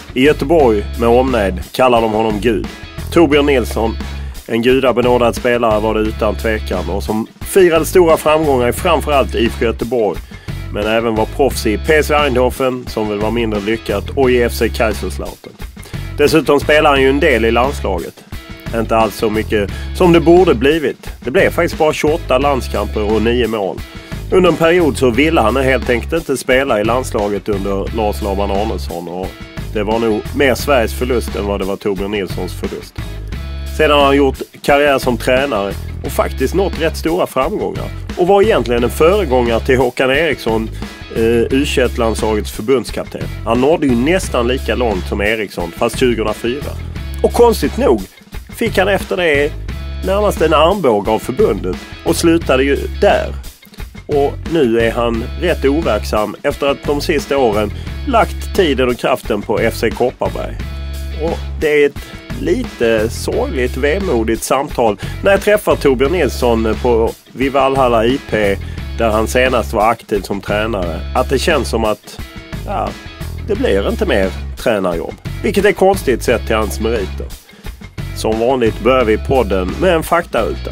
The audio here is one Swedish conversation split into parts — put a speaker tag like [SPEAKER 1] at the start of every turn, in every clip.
[SPEAKER 1] I Göteborg med omnejd kallar de honom Gud. Torbjörn Nilsson, en gudabenådad spelare var det utan tvekan och som firade stora framgångar i framförallt IFK Göteborg. Men även var proffs i PSV Eindhoven som väl var mindre lyckat och i FC Kaiserslautern. Dessutom spelar han ju en del i landslaget. Inte alls så mycket som det borde blivit. Det blev faktiskt bara 28 landskamper och 9 mål. Under en period så ville han helt enkelt inte spela i landslaget under Lars Laban Arnesson och det var nog mer Sveriges förlust än vad det var Torbjörn Nilssons förlust. Sedan har han gjort karriär som tränare och faktiskt nått rätt stora framgångar. Och var egentligen en föregångare till Håkan Eriksson, U21-landslagets förbundskapten. Han nådde ju nästan lika långt som Eriksson, fast 2004. Och konstigt nog fick han efter det närmast en armbåge av förbundet och slutade ju där. Och nu är han rätt overksam efter att de sista åren lagt tiden och kraften på FC Kopparberg. Och det är ett lite sorgligt, vemodigt samtal när jag träffar Torbjörn Nilsson på Valhalla IP där han senast var aktiv som tränare. Att det känns som att det blir inte mer tränarjobb. Vilket är konstigt sett till hans meriter. Som vanligt börjar vi podden med en faktaruta.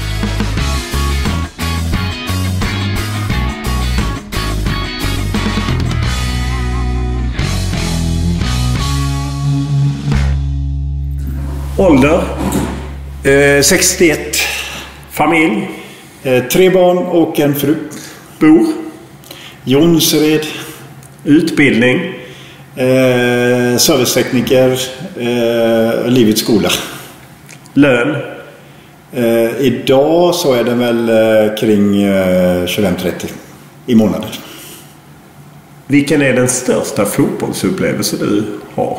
[SPEAKER 1] Ålder?
[SPEAKER 2] 61.
[SPEAKER 1] Familj?
[SPEAKER 2] 3 barn och en fru.
[SPEAKER 1] Bor?
[SPEAKER 2] Jonsered.
[SPEAKER 1] Utbildning?
[SPEAKER 2] Servicetekniker. Livets skola.
[SPEAKER 1] Lön?
[SPEAKER 2] Idag så är det väl kring 25-30 i månaden.
[SPEAKER 1] Vilken är den största fotbollsupplevelse du har?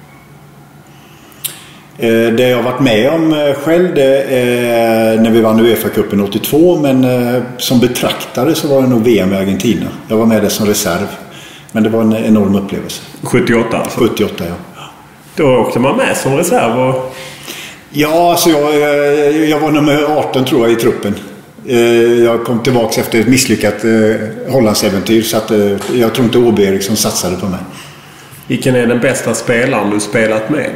[SPEAKER 2] Det jag har varit med om själv det är när vi vann UEFA-cupen 82, men som betraktare så var det nog VM i Argentina. Jag var med där som reserv, men det var en enorm upplevelse.
[SPEAKER 1] 78 alltså?
[SPEAKER 2] 78, ja.
[SPEAKER 1] Då åkte man med som reserv och...
[SPEAKER 2] Ja, alltså jag var nummer 18 tror jag i truppen. Jag kom tillbaka efter ett misslyckat Hollandsäventyr, så att jag tror inte Åby Eriksson satsade på mig.
[SPEAKER 1] Vilken är den bästa spelaren du spelat med?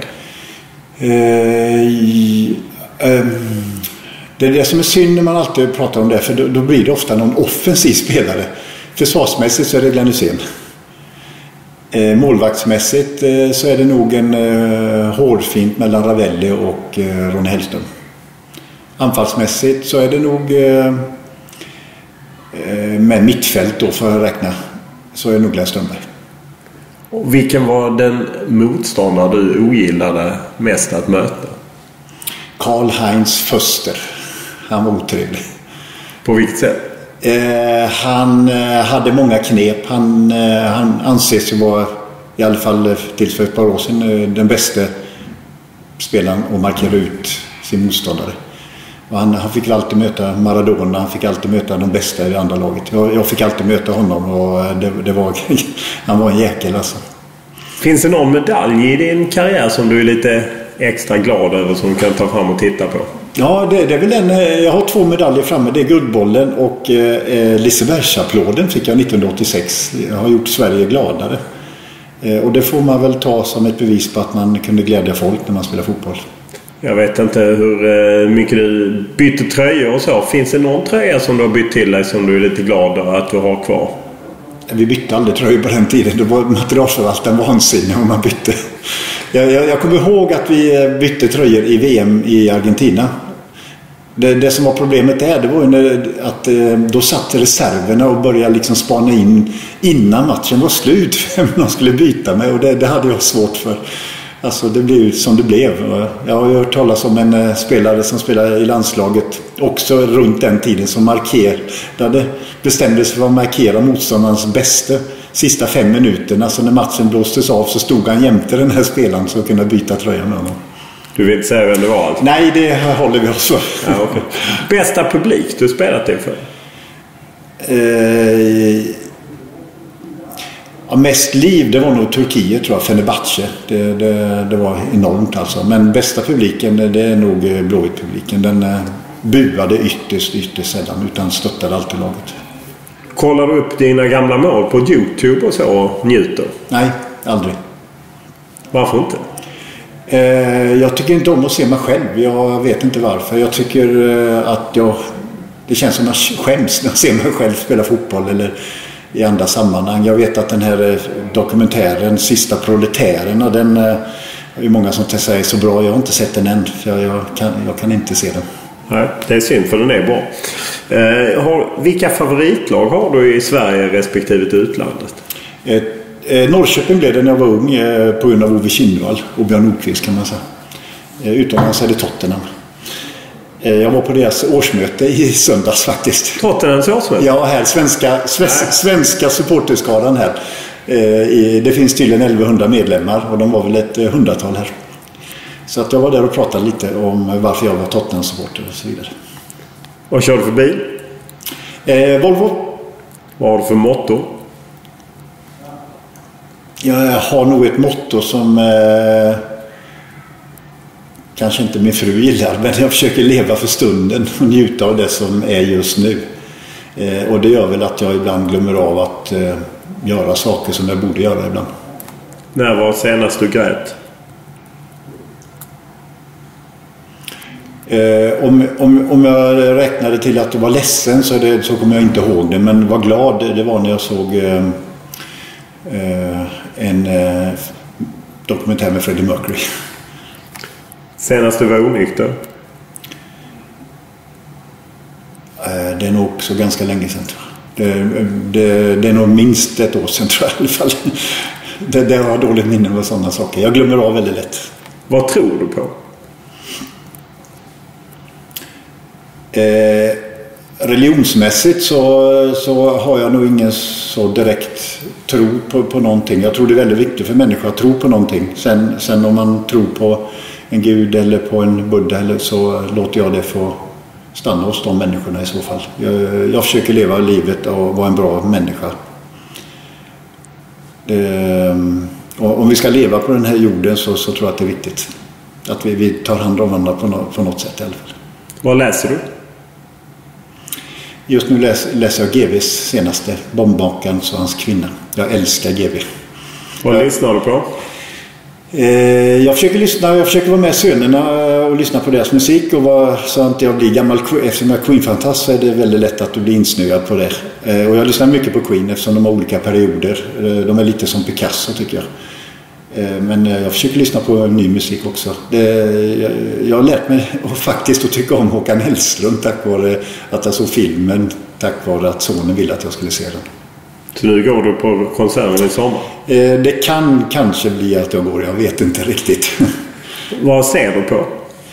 [SPEAKER 2] Det är det som är synd när man alltid pratar om det, för då blir det ofta någon offensiv spelare. Försvarsmässigt så är det Glenn Hysén. Målvaktsmässigt så är det nog en hårfint mellan Ravelli och Ronny Hellström. Anfallsmässigt så är det nog med mittfält då, för att räkna, så är det nog Glenn Strömberg.
[SPEAKER 1] Och vilken var den motståndare du ogillade mest att möta?
[SPEAKER 2] Karl-Heinz Förster. Han var otrevlig.
[SPEAKER 1] På vilket sätt?
[SPEAKER 2] Han hade många knep. Han anses ju vara, i alla fall tills för ett par år sedan, den bästa spelaren att markera ut sin motståndare. Och han fick alltid möta Maradona, han fick alltid möta de bästa i det andra laget. Jag fick alltid möta honom och han var en jäkel alltså. Finns det någon medalj i din karriär som du är lite extra glad över som du kan ta fram och titta på? Ja, det är väl jag har 2 medaljer framme. Det är Guldbollen och Lisebergsapplåden fick jag 1986. Jag har gjort Sverige gladare. Och det får man väl ta som ett bevis på att man kunde glädja folk när man spelar fotboll. Jag vet inte hur mycket du byter tröjor och så. Finns det någon tröja som du har bytt till dig som du är lite glad att du har kvar? Vi bytte aldrig tröjor på den tiden. Det var materialförvaltaren vansinnig om man bytte. Jag kommer ihåg att vi bytte tröjor i VM i Argentina. Det som var problemet där, det var ju att då satt reserverna och började liksom spana in innan matchen var slut vem de skulle byta med, och det hade jag svårt för. Alltså det blev som det blev. Jag har hört talas om en spelare som spelade i landslaget också runt den tiden som markerade, bestämde sig för att markera motståndarens bästa sista 5 minuterna. Alltså när matchen blåstes av så stod han jämte den här spelaren så kunde byta tröjan med honom. Du vill inte säga vem det var alltså? Nej, det håller vi oss för. Ja, okay. Bästa publik du spelat det för? Mest liv, det var nog Turkiet tror jag, Fenerbahce. Det var enormt alltså. Men bästa publiken, det är nog Blåvitt-publiken. Den buade ytterst sällan, utan stöttade alltid laget. Kollar du upp dina gamla mål på YouTube och så och njuter? Nej, aldrig.
[SPEAKER 1] Varför inte?
[SPEAKER 2] Jag tycker inte om att se mig själv. Jag vet inte varför. Jag tycker att det känns som att jag skäms när jag ser mig själv spela fotboll eller i andra sammanhang. Jag vet att den här dokumentären Sista proletärerna, den är ju många som säger så bra. Jag har inte sett den än, för jag kan inte se den.
[SPEAKER 1] Nej, det är synd, för den är bra. Vilka favoritlag har du i Sverige respektive utlandet?
[SPEAKER 2] Norrköping blev det när jag var ung på grund av Ove Kindvall och Björn Nordqvist, kan man säga. Utomlands är det Tottenham. Jag var på deras årsmöte i söndags faktiskt.
[SPEAKER 1] Tottenhams årsmöte?
[SPEAKER 2] Ja, här. Svenska supporterskaran här. Det finns tydligen 1100 medlemmar och de var väl ett 100-tal här. Så att jag var där och pratade lite om varför jag var Tottenham-supporter och så vidare.
[SPEAKER 1] Vad kör du för bil?
[SPEAKER 2] Volvo.
[SPEAKER 1] Vad har du för motto?
[SPEAKER 2] Jag har nog ett motto som kanske inte min fru gillar, men jag försöker leva för stunden och njuta av det som är just nu. Och det gör väl att jag ibland glömmer av att göra saker som jag borde göra ibland.
[SPEAKER 1] När var senast du grät?
[SPEAKER 2] Om jag räknade till att jag var ledsen så kommer jag inte ihåg det, men var glad det var när jag såg en dokumentär med Freddie Mercury.
[SPEAKER 1] Senast du var onykter?
[SPEAKER 2] Det är nog också ganska länge sedan, tror jag. Det är nog minst ett år sedan, tror jag i alla fall. Det har jag dåligt minne med sådana saker. Jag glömmer av väldigt lätt.
[SPEAKER 1] Vad tror du på?
[SPEAKER 2] Religionsmässigt så har jag nog ingen så direkt tro på någonting. Jag tror det är väldigt viktigt för människor att tro på någonting. Sen om man tror på en gud eller på en buddha eller så låter jag det få stanna hos de människorna i så fall. Jag försöker leva livet och vara en bra människa. Och om vi ska leva på den här jorden så tror jag att det är viktigt. Att vi tar hand om varandra på något sätt i alla fall.
[SPEAKER 1] Vad läser du?
[SPEAKER 2] Just nu läser jag GVs senaste, Bombmakaren och hans kvinna. Jag älskar GV.
[SPEAKER 1] Vad lyssnar du på?
[SPEAKER 2] Jag försöker vara med sönerna och lyssna på deras musik. Så att jag blir gammal. Eftersom jag är Queen-fantast så är det väldigt lätt att du blir insnöad på det. Och jag lyssnar mycket på Queen eftersom de har olika perioder. De är lite som Picasso, tycker jag. Men jag försöker lyssna på ny musik också. Jag har lärt mig faktiskt att tycka om Håkan Hellström tack vare att jag såg filmen, tack vare att sonen ville att jag skulle se den.
[SPEAKER 1] Så nu går du på konserten i sommar?
[SPEAKER 2] Det kan kanske bli att jag går, jag vet inte riktigt.
[SPEAKER 1] Vad ser du på?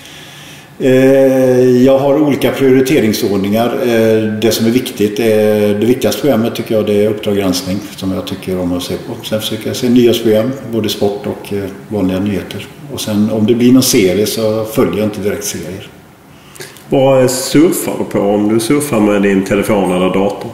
[SPEAKER 2] Jag har olika prioriteringsordningar. Det som är viktigt, det viktigaste programmet tycker jag, det är Uppdrag granskning som jag tycker om att se på. Sen försöker jag se nyhetsprogram, både sport och vanliga nyheter. Och sen om det blir någon serie så följer jag inte direkt serier.
[SPEAKER 1] Vad surfar du på om du surfar med din telefon eller dator?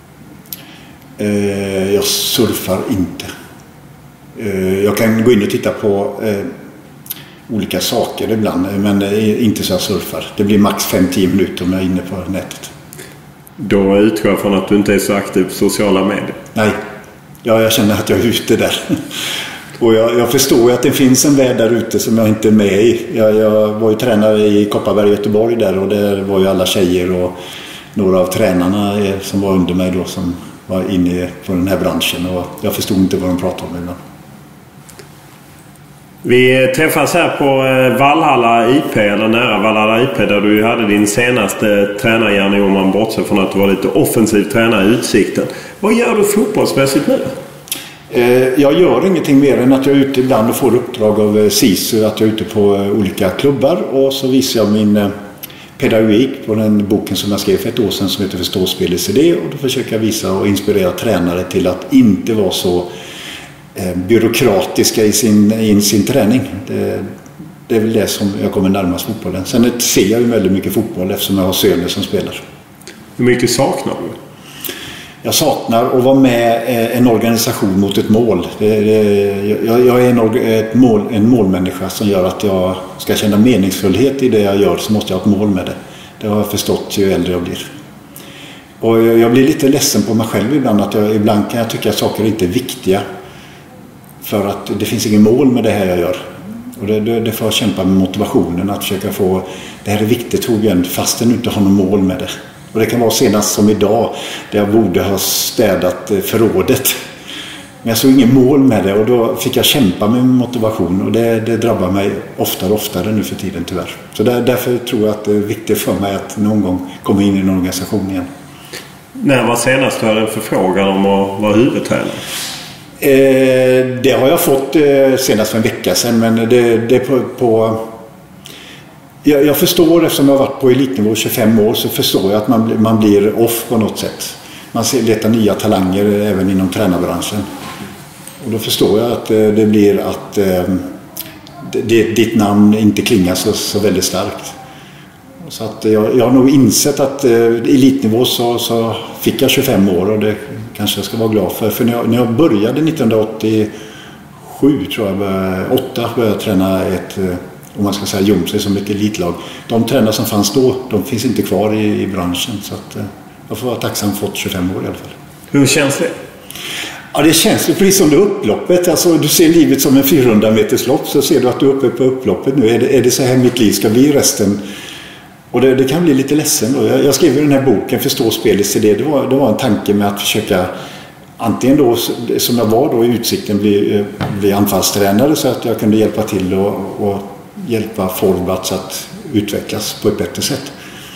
[SPEAKER 2] Jag surfar inte. Jag kan gå in och titta på olika saker ibland, men inte så jag surfar. Det blir max 5-10 minuter om jag är inne på nätet.
[SPEAKER 1] Då utgår jag från att du inte är så aktiv på sociala medier.
[SPEAKER 2] Nej, jag känner att jag är ute där. Och jag förstår ju att det finns en värld där ute som jag inte är med i. Jag var ju tränare i Kopparberg, Göteborg där, och där var ju alla tjejer och några av tränarna som var under mig då som var inne på den här branschen, och jag förstod inte vad de pratade om ibland.
[SPEAKER 1] Vi träffas här på Valhalla IP, eller nära Valhalla IP, där du hade din senaste tränargärning, om man bortser från att du var lite offensiv tränare i Utsikten. Vad gör du fotbollsmässigt nu?
[SPEAKER 2] Jag gör ingenting mer än att jag är ute ibland och får uppdrag av SISU, att jag är ute på olika klubbar, och så visar jag min pedagogik på den boken som jag skrev för ett år sedan som heter Förstå spelets idé, och då försöker jag visa och inspirera tränare till att inte vara så byråkratiska i sin träning. Det är väl det som jag kommer närmast fotbollen. Sen ser jag ju väldigt mycket fotboll eftersom jag har söner som spelar.
[SPEAKER 1] Hur mycket saknar du?
[SPEAKER 2] Jag saknar att vara med en organisation mot ett mål. Jag är en målmänniska som gör att jag ska känna meningsfullhet i det jag gör, så måste jag ha ett mål med det. Det har jag förstått ju äldre jag blir. Och jag blir lite ledsen på mig själv ibland, att ibland kan jag tycka att saker inte är viktiga för att det finns ingen mål med det här jag gör. Och det får jag kämpa med motivationen att försöka få, det här är viktigt Torbjörn, fastän du inte har något mål med det. Och det kan vara senast som idag där jag borde ha städat förrådet. Men jag såg ingen mål med det och då fick jag kämpa med motivation och det drabbar mig oftare och oftare nu för tiden tyvärr. Så därför tror jag att det är viktigt för mig att någon gång komma in i en organisation igen.
[SPEAKER 1] När var senast du hade en förfrågan om att vara huvudtränare?
[SPEAKER 2] Det har jag fått senast för en vecka sedan, men det på jag förstår, eftersom jag har varit på elitnivå 25 år så förstår jag att man blir off på något sätt. Man letar nya talanger även inom tränarbranschen. Och då förstår jag att det blir att ditt namn inte klingar så väldigt starkt. Så att jag har nog insett att elitnivå så fick jag 25 år och det kanske jag ska vara glad för. För när jag började 1987 tror jag, 8 började jag träna ett, om man ska säga Jomsö som ett elitlag. De tränare som fanns då, de finns inte kvar i branschen. Så att jag får vara tacksam för fått 25 år i alla fall.
[SPEAKER 1] Hur känns det?
[SPEAKER 2] Ja, det känns precis som det upploppet. Alltså, du ser livet som en 400 meters lopp, så ser du att du är uppe på upploppet nu. Är det så här mitt liv ska bli resten? Och det kan bli lite ledsen då. Jag skrev i den här boken Förstå spelets idé. Det var en tanke med att försöka antingen då, som jag var då i Utsikten, bli anfallstränare så att jag kunde hjälpa till och hjälpa forwards att utvecklas på ett bättre sätt.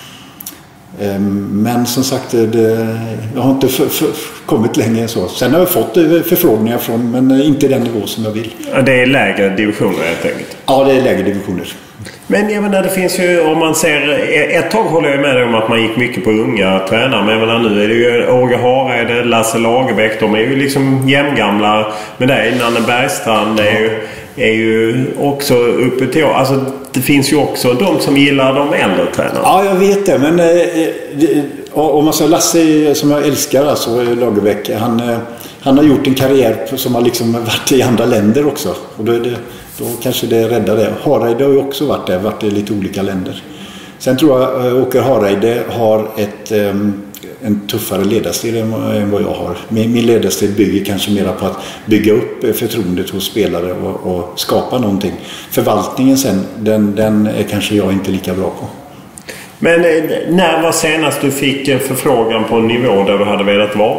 [SPEAKER 2] Men som sagt, jag har inte kommit längre än så. Sen har jag fått förfrågningar från, men inte den nivå som jag vill.
[SPEAKER 1] Ja, det är lägre divisioner helt enkelt?
[SPEAKER 2] Ja, det är lägre divisioner.
[SPEAKER 1] Men jag menar, det finns ju, om man ser, ett tag håller jag med dig om att man gick mycket på unga tränare, men jag menar, nu är det ju Åge Hareide, Lasse Lagerbäck, de är ju liksom jämngamla med dig. Nanne Bergstrand är ju också uppe till, alltså det finns ju också de som gillar de äldre tränarna. Ja, jag vet det, men om man säger Lasse som jag älskar, alltså Lagerbäck, han har gjort en karriär som har liksom varit i andra länder också, och då kanske det räddar det. Hareide har ju också varit i lite olika länder. Sen tror jag Åke Hareide har en tuffare ledarstil än vad jag har. Min ledarstil bygger kanske mer på att bygga upp förtroendet hos spelare och skapa någonting. Förvaltningen sen, den är kanske jag inte lika bra på. Men när var senast du fick en förfrågan på en nivå där du hade velat vara?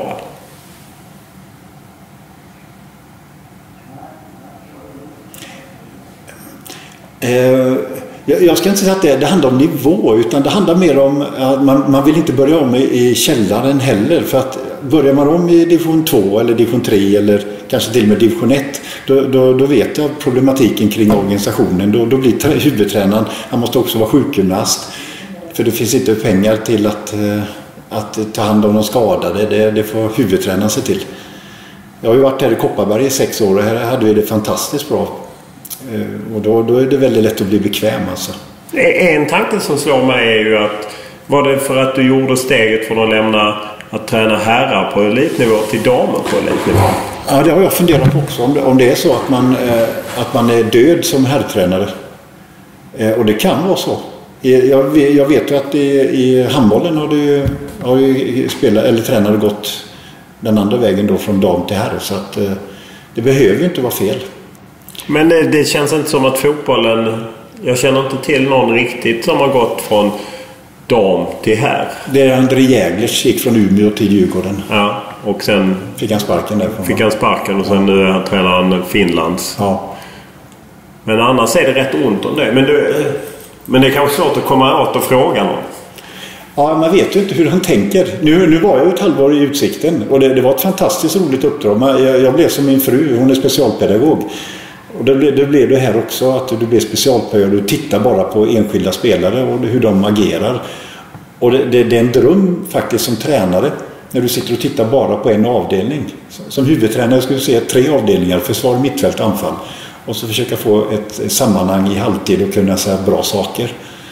[SPEAKER 2] Jag ska inte säga att det handlar om nivå, utan det handlar mer om att man vill inte börja om i källaren heller. För att börjar man om i division 2 eller division 3 eller kanske till och med division 1, då vet jag problematiken kring organisationen. Då blir huvudtränaren, han måste också vara sjukgymnast. För det finns inte pengar till att ta hand om de skadade, det får huvudtränaren se till. Jag har ju varit här i Kopparberg i 6 år och här hade vi det fantastiskt bra. Och då är det väldigt lätt att bli bekväm alltså.
[SPEAKER 1] En tanke som slår mig är ju att var det för att du gjorde steget från att lämna att träna herrar på elitnivå till damer på elitnivå? Ja, det har jag funderat på också. Om det är så att man är död som herrtränare. Och det kan vara så. Jag vet ju att i handbollen har ju spelare eller tränare gått den andra vägen då från dam till herr. Så att det behöver ju inte vara fel. Men det känns inte som att fotbollen... Jag känner inte till någon riktigt som har gått från dam till här. Det är André Jäglers gick från Umeå till Djurgården. Ja, och sen... Fick han sparken därifrån. Fick han sparken och sen nu tränar han Finlands. Ja. Men annars är det rätt ont om det. Men det är kanske svårt att komma åt och fråga någon. Ja, man vet ju inte hur han tänker. Nu var jag ett halvår i Utsikten och det var ett fantastiskt roligt uppdrag. Jag blev som min fru, hon är specialpedagog. Och det blev det här också, att du blir specialpedagog. Du tittar bara på enskilda spelare och hur de agerar. Och det är en dröm faktiskt som tränare. När du sitter och tittar bara på en avdelning. Som huvudtränare skulle du se 3 avdelningar, försvar, mittfält, anfall. Och så försöka få ett sammanhang i halvtid och kunna säga bra saker.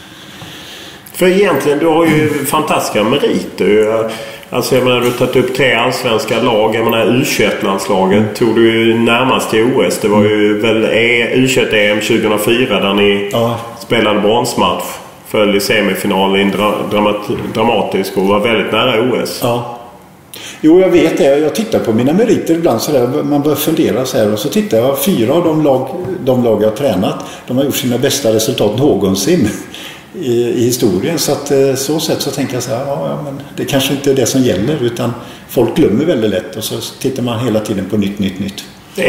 [SPEAKER 1] För egentligen, du har ju fantastiska meriter. Alltså jag menar, du har tagit upp 3 allsvenska lag. Jag menar, U21-landslaget tog du ju närmast till OS. Det var ju väl U21-EM 2004 där ni spelade bronsmatch. Föll i semifinalen dramatisk och var väldigt nära OS. Ja.
[SPEAKER 2] Jo, jag vet det. Jag tittar på mina meriter ibland så där. Man bör fundera så här. Och så tittar jag 4 av de lag jag har tränat. De har gjort sina bästa resultat någonsin i historien. Så att så sätt så tänker jag så här. Ja, men det kanske inte är det som gäller. Utan folk glömmer väldigt lätt. Och så tittar man hela tiden på nytt.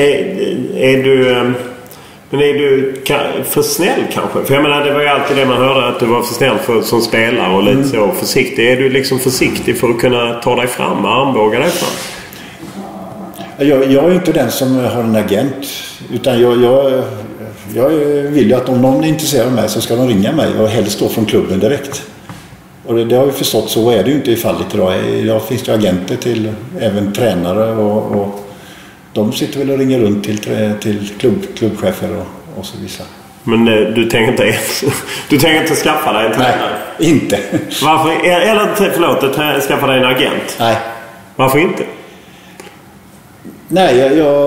[SPEAKER 1] Men är du för snäll kanske? För jag menar, det var ju alltid det man hörde, att du var för snäll som spelare och lite så försiktig. Är du liksom försiktig för att kunna ta dig fram, armbåga dig fram?
[SPEAKER 2] Jag är inte den som har en agent. Utan jag vill ju att om någon är intresserad av mig så ska de ringa mig och helst stå från klubben direkt. Och det har vi förstått, så är det ju inte i fallet idag. Idag finns det agenter till även tränare och de sitter väl och ringer runt till klubbchefer och så vidare. Men
[SPEAKER 1] du tänker inte skaffa dig en tränare?
[SPEAKER 2] Nej, inte.
[SPEAKER 1] Varför? Eller skaffa dig en agent?
[SPEAKER 2] Nej.
[SPEAKER 1] Varför inte?
[SPEAKER 2] Nej,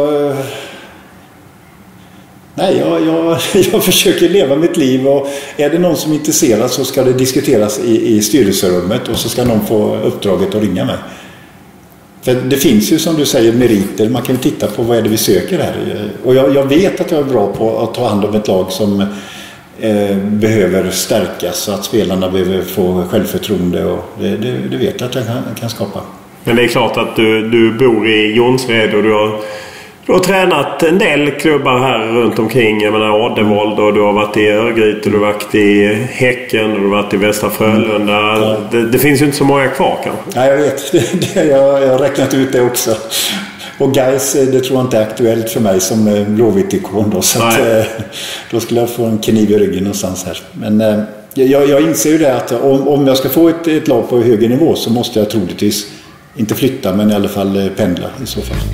[SPEAKER 2] jag försöker leva mitt liv, och är det någon som är intresserad så ska det diskuteras i styrelserummet, och så ska någon få uppdraget att ringa mig. För det finns ju, som du säger, meriter. Man kan ju titta på vad är det vi söker här. Och jag vet att jag är bra på att ta hand om ett lag som behöver stärkas, så att spelarna behöver få självförtroende, och det vet jag att jag kan skapa. Men
[SPEAKER 1] det är klart att du bor i Jonsered och du har tränat en del klubbar här runt omkring. Jag menar Addevold, och du har varit i Örgryte, och du har varit i Häcken, och du har varit i Västra Frölunda. Ja. Det finns ju inte så många kvar kanske.
[SPEAKER 2] Nej, jag vet. Jag har räknat ut det också. Och Gais, det tror jag inte är aktuellt för mig som Blåvitt-ikon då. Så att, då skulle jag få en kniv i ryggen någonstans här. Men jag inser ju det att om jag ska få ett lag på högre nivå så måste jag troligtvis inte flytta, men i alla fall pendla i så fall.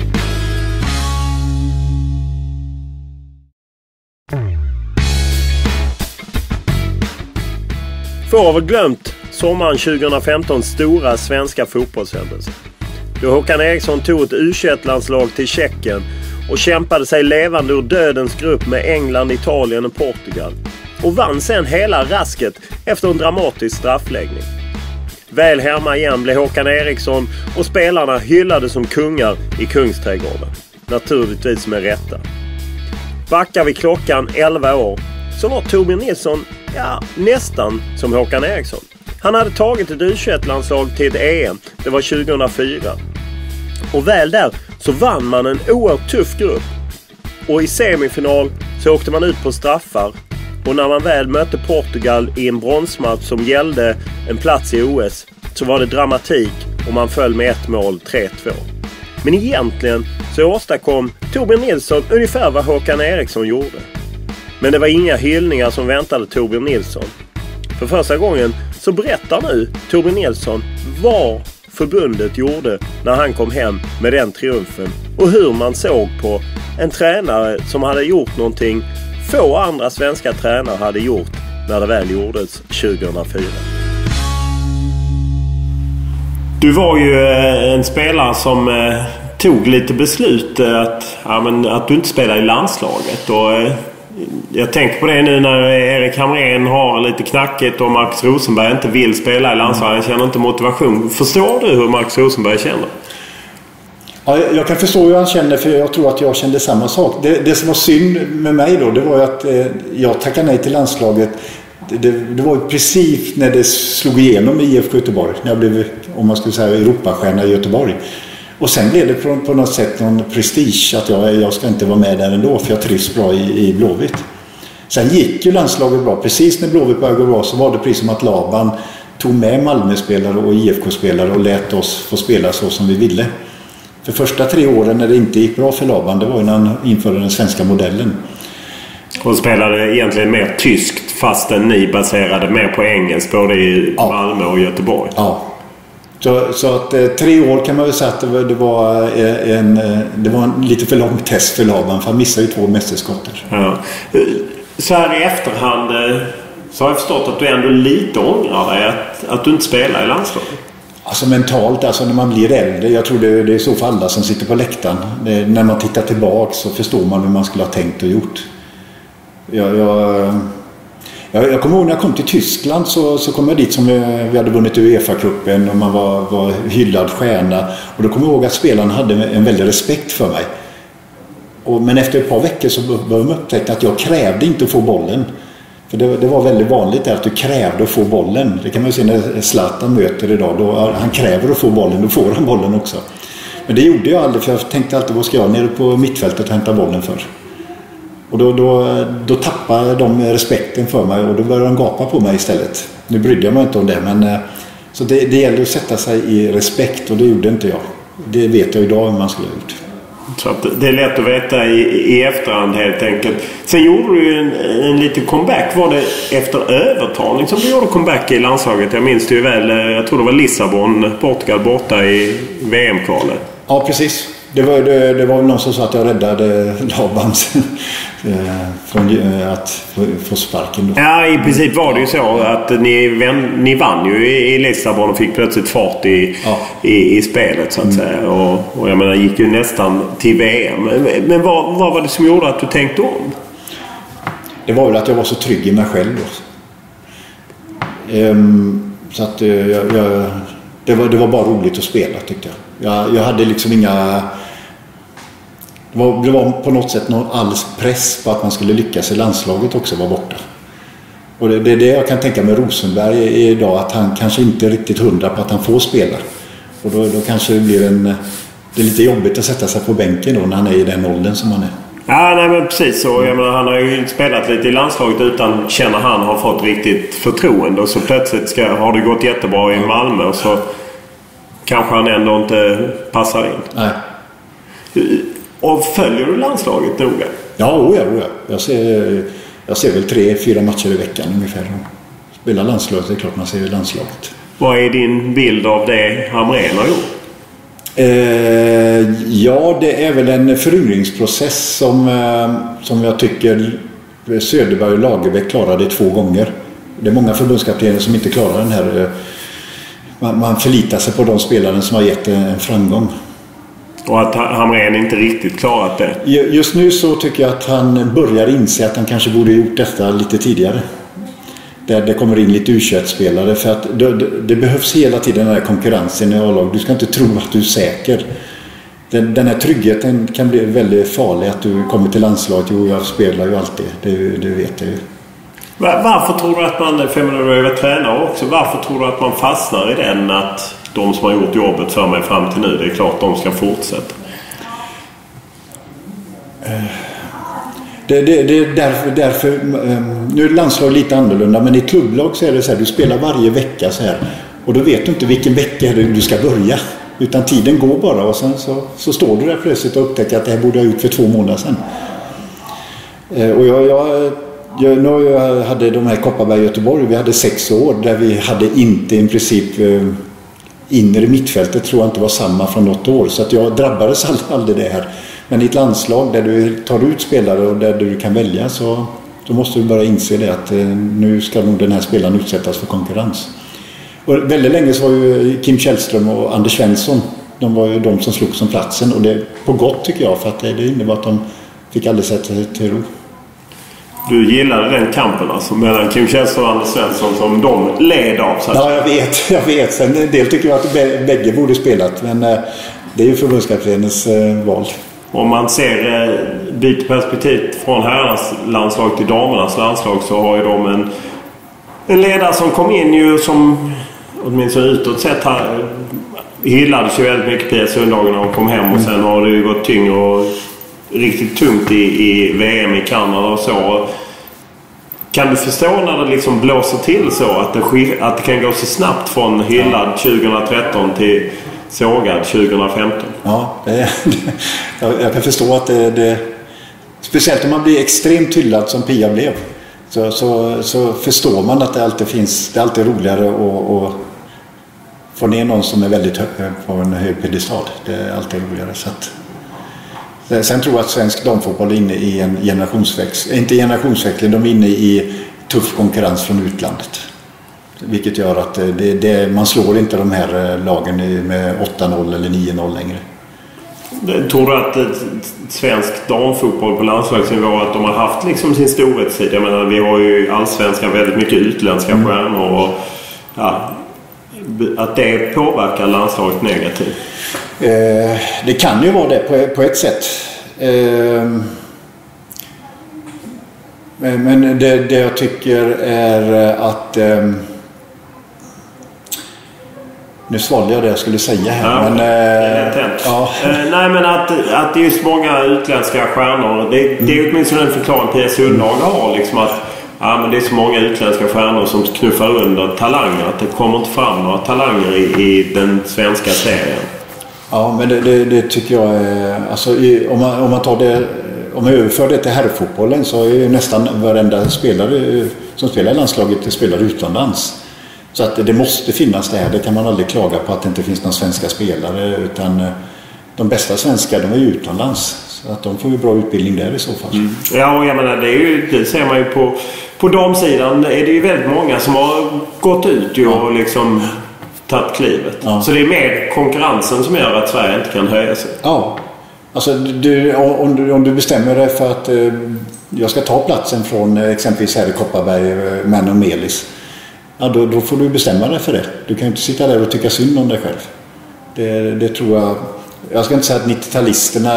[SPEAKER 1] Få har väl glömt sommaren 2015 stora svenska fotbollshändelser. Då Håkan Eriksson tog ett U21-landslag till Tjeckien och kämpade sig levande ur dödens grupp med England, Italien och Portugal. Och vann sen hela rasket efter en dramatisk straffläggning. Väl hemma igen blev Håkan Eriksson och spelarna hyllade som kungar i Kungsträdgården. Naturligtvis med rätta. Backar vi klockan 11 år så var Torbjörn Nilsson nästan som Håkan Eriksson. Han hade tagit ett U21-landslag till ett EM. Det var 2004. Och väl där så vann man en oerhört tuff grupp. Och i semifinal så åkte man ut på straffar. Och när man väl mötte Portugal i en bronsmatch som gällde en plats i OS så var det dramatik och man föll med 1 mål, 3-2. Men egentligen så åstadkom Torbjörn Nilsson ungefär vad Håkan Eriksson gjorde. Men det var inga hyllningar som väntade Torbjörn Nilsson. För första gången så berättar nu Torbjörn Nilsson vad förbundet gjorde när han kom hem med den triumfen. Och hur man såg på en tränare som hade gjort någonting få andra svenska tränare hade gjort när det väl gjordes 2004. Du var ju en spelare som tog lite beslut att du inte spelar i landslaget. Och jag tänker på det nu när Erik Hamrén har lite knackigt och Marcus Rosenberg inte vill spela i landslaget. Han känner inte motivation. Förstår du hur Marcus Rosenberg känner?
[SPEAKER 2] Ja, jag kan förstå hur han känner, för jag tror att jag kände samma sak. Det som var synd med mig då, det var ju att jag tackade nej till landslaget. Det var ju precis när det slog igenom i IFK Göteborg. När jag blev, om man skulle säga, Europastjärna i Göteborg. Och sen blev det på något sätt någon prestige att jag ska inte vara med där ändå, för jag trivs bra i Blåvitt. Sen gick ju landslaget bra. Precis när Blåvitt började gå bra så var det precis som att Laban tog med Malmö-spelare och IFK-spelare och lät oss få spela så som vi ville. För första 3 åren när det inte gick bra för Laban, det var ju när han införde den svenska modellen.
[SPEAKER 1] Och spelade egentligen mer tyskt fastän ni baserade mer på engelskt både i Malmö och Göteborg.
[SPEAKER 2] Ja. Så att 3 år kan man väl säga att det var en lite för lång test för Laban, för han missade ju 2 mästerskott.
[SPEAKER 1] Ja. Så här i efterhand så har jag förstått att du ändå lite ångrar dig att du inte spelar i landslaget.
[SPEAKER 2] Alltså mentalt, alltså när man blir äldre, jag tror det är så för alla som sitter på läktaren. När man tittar tillbaka så förstår man hur man skulle ha tänkt och gjort. Jag kommer ihåg när jag kom till Tyskland så kom jag dit som vi hade vunnit UEFA-cupen och man var hyllad stjärna. Och då kommer jag ihåg att spelarna hade en väldig respekt för mig. Men efter ett par veckor så började de upptäcka att jag krävde inte att få bollen. För det var väldigt vanligt att du krävde att få bollen. Det kan man ju se när Zlatan möter idag. Då han kräver att få bollen, då får han bollen också. Men det gjorde jag aldrig, för jag tänkte alltid, vad ska jag nere på mittfältet och hämta bollen för? Och då tappade de respekten för mig och då började de gapa på mig istället. Nu brydde jag mig inte om det, men så det gäller att sätta sig i respekt och det gjorde inte jag. Det vet jag idag hur man skulle ha gjort.
[SPEAKER 1] Så att det är lätt att veta i efterhand helt enkelt. Sen gjorde du en liten comeback. Var det efter övertalning som du gjorde comeback i landslaget? Jag minns det ju väl, jag tror det var Lissabon, Portugal borta i VM-kvalet.
[SPEAKER 2] Ja, precis. Det var någon som sa att jag räddade Laban från att få sparken då.
[SPEAKER 1] Ja, i princip var det ju så att ni vann ju i Lissabon och fick plötsligt fart i spelet så att säga. Och jag menar, gick ju nästan till VM. Men vad var det som gjorde att du tänkte om?
[SPEAKER 2] Det var väl att jag var så trygg i mig själv då. Så att det var bara roligt att spela, tyckte jag. Jag hade liksom inga... Det var på något sätt all press på att man skulle lyckas i landslaget också var borta. Och det är det jag kan tänka med Rosenberg idag, att han kanske inte är riktigt 100 på att han får spela. Och då kanske det blir det är lite jobbigt att sätta sig på bänken då när han är i den åldern som han är.
[SPEAKER 1] Ja, nej, men precis så. Jag menar, han har ju spelat lite i landslaget utan känna han har fått riktigt förtroende. Och så plötsligt har det gått jättebra i Malmö och så kanske han ändå inte passar in.
[SPEAKER 2] Nej.
[SPEAKER 1] Och följer du landslaget noga?
[SPEAKER 2] Ja. Jag ser väl 3-4 matcher i veckan ungefär. Spelar landslaget, det är klart man ser landslaget.
[SPEAKER 1] Vad är din bild av det Hamrén har gjort?
[SPEAKER 2] Ja, det är väl en föryngringsprocess som jag tycker Söderberg och Lagerbäck klarade 2 gånger. Det är många förbundskaptener som inte klarar den här. Man förlitar sig på de spelare som har gett en framgång.
[SPEAKER 1] Och att Hamrén inte riktigt klarat det?
[SPEAKER 2] Just nu så tycker jag att han börjar inse att han kanske borde gjort detta lite tidigare. Där det kommer in lite U21-spelare, för att det behövs hela tiden den här konkurrensen i A-lag. Du ska inte tro att du är säker. Den här tryggheten kan bli väldigt farlig, att du kommer till landslaget. Jo, jag spelar ju alltid. Det vet jag ju.
[SPEAKER 1] Varför tror du att man, för jag har varit tränare också, varför tror du att man fastnar i den att de som har gjort jobbet för mig fram till nu, det är klart de ska fortsätta? Det är därför nu är landslag lite annorlunda, men i klubblag så är det så här, du spelar varje vecka så här, och då vet du inte vilken vecka du ska börja, utan tiden går bara och sen så står du där plötsligt och upptäcker att det här borde jag ha gjort för 2 månader sedan. Och jag hade de här Kopparberg och Göteborg, vi hade 6 år där vi hade inte i princip inre mittfältet, tror jag inte var samma från något år, så att jag drabbades aldrig det här. Men i ett landslag där du tar ut spelare och där du kan välja, så då måste du bara inse det, att nu ska nog den här spelaren utsättas för konkurrens. Och väldigt länge så var ju Kim Källström och Anders Svensson, de var ju de som slog som platsen, och det på gott tycker jag, för att det innebar att de fick aldrig sätta sig till ro. Du gillade den kampen alltså mellan Kim Källström och Anders Svensson som de led av? Så att...
[SPEAKER 2] Ja, jag vet. Sen en del tycker jag att bägge borde spelat, men det är ju förbundskaptenens val.
[SPEAKER 1] Om man byter perspektiv från herrarnas landslag till damernas landslag, så har ju de en ledare som kom in ju som åtminstone utåt sett hyllades ju väldigt mycket Pia Sundhagen när hon kom hem, och sen har det ju gått tyngre och riktigt tungt i VM i Kanada och så. Kan du förstå när det liksom blåser till så att det kan gå så snabbt från hyllad 2013 till sågad 2015? Ja,
[SPEAKER 2] jag kan förstå att det speciellt om man blir extremt hyllad som Pia blev, så förstår man att det är alltid roligare att få ner någon som är väldigt hög på en hög pedestal. Det är alltid roligare. Så att, sen tror jag att svensk damfotboll är inne i en generationsväxling, de är inne i tuff konkurrens från utlandet. Vilket gör att man slår inte de här lagen med 8-0 eller 9-0 längre.
[SPEAKER 1] Tror du att svensk damfotboll på landslagsnivå att de har haft liksom sin storhetstid? Jag menar, vi har ju allsvenskan väldigt mycket utländska stjärnor och att det påverkar landslaget negativt.
[SPEAKER 2] Det kan ju vara det på ett sätt. Men det jag tycker är att nu svalde jag det jag skulle säga här.
[SPEAKER 1] Ja,
[SPEAKER 2] men,
[SPEAKER 1] nej, men att det är just många utländska stjärnor. Det är åtminstone en förklaring Pia Sundhage har. Liksom att men det är så många utländska stjärnor som knuffar under talanger. Att det kommer inte fram några talanger i den svenska serien.
[SPEAKER 2] Ja, men det tycker jag är... Alltså, om man tar det... Om man överför det till herrfotbollen så är ju nästan varenda spelare som spelar i landslaget spelar utomlands. Så att det måste finnas det här. Det kan man aldrig klaga på att det inte finns några svenska spelare. Utan de bästa svenska, de är ju utomlands. Så att de får ju bra utbildning där i så fall. Mm.
[SPEAKER 1] Ja, och jag menar, det ser man ju på damsidan. Är det ju väldigt många som har gått ut och liksom tagit klivet. Ja. Så det är mer konkurrensen som gör att Sverige inte kan höja sig.
[SPEAKER 2] Ja. Alltså om du bestämmer dig för att jag ska ta platsen från exempelvis här i Kopparberg, Män och Melis. Ja, då får du bestämma dig för det. Du kan ju inte sitta där och tycka synd om dig själv. Det tror jag ska inte säga att 90-talisterna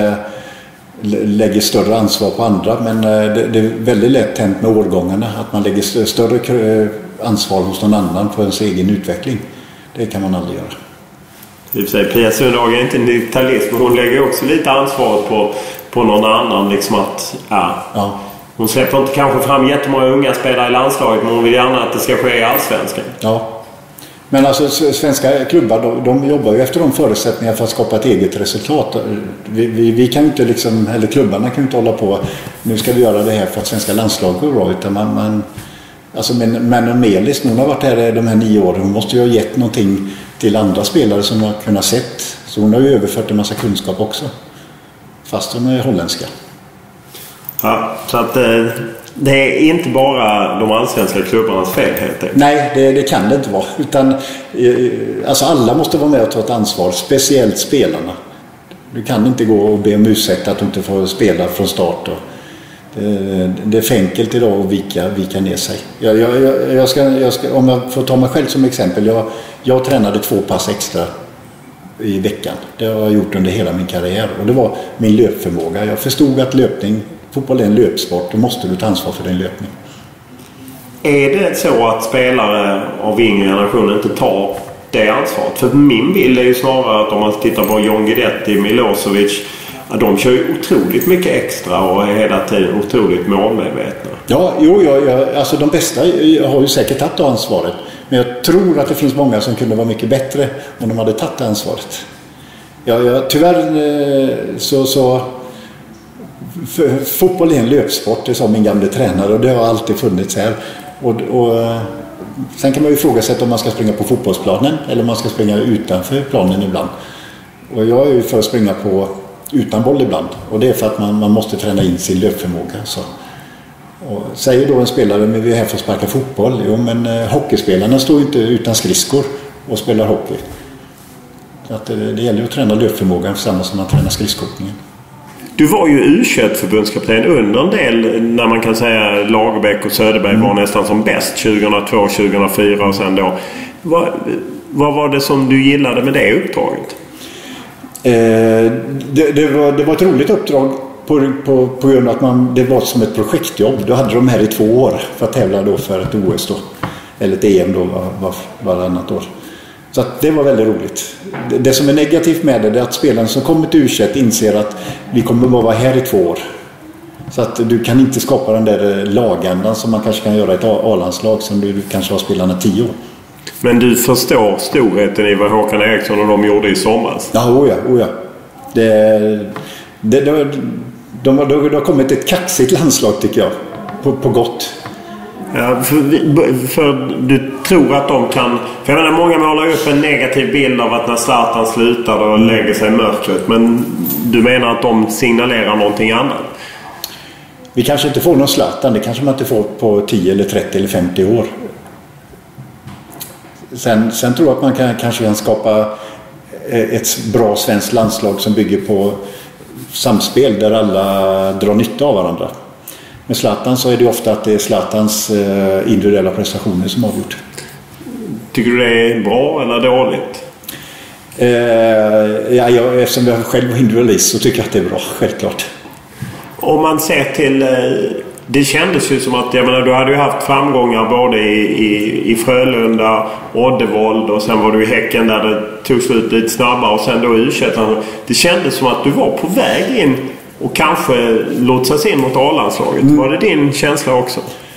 [SPEAKER 2] lägger större ansvar på andra, men det är väldigt lätt hänt med årgångarna att man lägger större ansvar hos någon annan på ens egen utveckling. Det kan man aldrig göra.
[SPEAKER 1] I och för sig, Pia Sundhage är inte en 90-talist, men hon lägger också lite ansvar på någon annan. Liksom att, hon släpper inte kanske fram jättemånga unga spelare i landslaget, men hon vill gärna att det ska ske i allsvenskan. Ja.
[SPEAKER 2] Men alltså svenska klubbar, de jobbar ju efter de förutsättningar för att skapa ett eget resultat. Vi kan ju inte liksom, eller klubbarna kan ju inte hålla på, nu ska vi göra det här för att svenska landslaget går bra, utan alltså men Melis, hon har varit här de här 9 åren, hon måste ju ha gett någonting till andra spelare som har kunnat sett. Så hon har ju överfört en massa kunskap också, fast hon är holländska.
[SPEAKER 1] Ja, så att det är inte bara de allsvenska klubbarnas fel helt enkelt.
[SPEAKER 2] Nej, det kan det inte vara. Utan alltså alla måste vara med och ta ett ansvar, speciellt spelarna. Du kan inte gå och be om ursäkt att du inte får spela från start. Det är för enkelt idag att vika ner sig. Jag ska, om jag får ta mig själv som exempel. Jag tränade 2 pass extra i veckan. Det har jag gjort under hela min karriär. Och det var min löpförmåga. Jag förstod att fotboll är en löpsport. Då måste du ta ansvar för din löpning.
[SPEAKER 1] Är det så att spelare av yngre generationer inte tar det ansvaret? För min bild är ju snarare att om man tittar på John Guidetti, Milosevic, de kör ju otroligt mycket extra och är hela tiden otroligt målmedvetna.
[SPEAKER 2] Ja, alltså de bästa har ju säkert tagit ansvaret. Men jag tror att det finns många som kunde vara mycket bättre om de hade tagit ansvaret. Tyvärr så fotboll är en löpsport, det sa min gamla tränare, och det har alltid funnits här. Och sen kan man ju ifrågasätta om man ska springa på fotbollsplanen eller om man ska springa utanför planen ibland. Och jag är ju för att springa utan boll ibland, och det är för att man måste träna in sin löpförmåga. Så. Och säger då en spelare, men vi är här för att sparka fotboll. Jo, men hockeyspelarna står inte utan skridskor och spelar hockey. Så att det gäller att träna löpförmågan samma som man tränar skridskåkningen.
[SPEAKER 1] Du var ju U21-förbundskapten under en del, när man kan säga Lagerbäck och Söderberg var nästan som bäst 2002, 2004 och sen då. Vad var det som du gillade med det uppdraget?
[SPEAKER 2] Det var ett roligt uppdrag på grund av att det var som ett projektjobb. Då hade de här i 2 år för att tävla då för ett OS då, eller ett EM då varannat år. Så att det var väldigt roligt. Det som är negativt med det är att spelarna som kommer till U21 inser att vi kommer bara vara här i 2 år. Så att du kan inte skapa den där lagandan som man kanske kan göra i ett A-landslag som du kanske har spelarna 10 år. Men du förstår storheten i vad Håkan Eriksson och de gjorde i somras? Ja, oja. Det har kommit ett kaxigt landslag tycker jag. På gott.
[SPEAKER 1] Ja, för du tror att de kan... För jag menar, många målar upp en negativ bild av att när Zlatan slutar och lägger sig i mörkret. Men du menar att de signalerar någonting annat?
[SPEAKER 2] Vi kanske inte får någon Zlatan. Det kanske man inte får på 10 eller 30 eller 50 år. Sen tror jag att man kanske kan skapa ett bra svenskt landslag som bygger på samspel där alla drar nytta av varandra. Med Zlatan så är det ofta att det är Zlatans individuella prestationer som avgjort.
[SPEAKER 1] Tycker du det är bra eller dåligt?
[SPEAKER 2] Eftersom jag själv är individualist så tycker jag att det är bra, självklart.
[SPEAKER 1] Om man ser till... Det kändes ju som att du hade ju haft framgångar både i Frölunda, Oddevold och sen var du i Häcken där det tog slut lite snabbare och sen då i U21. Det kändes som att du var på väg in och kanske lotsas in mot A-landslaget. Var det din känsla också?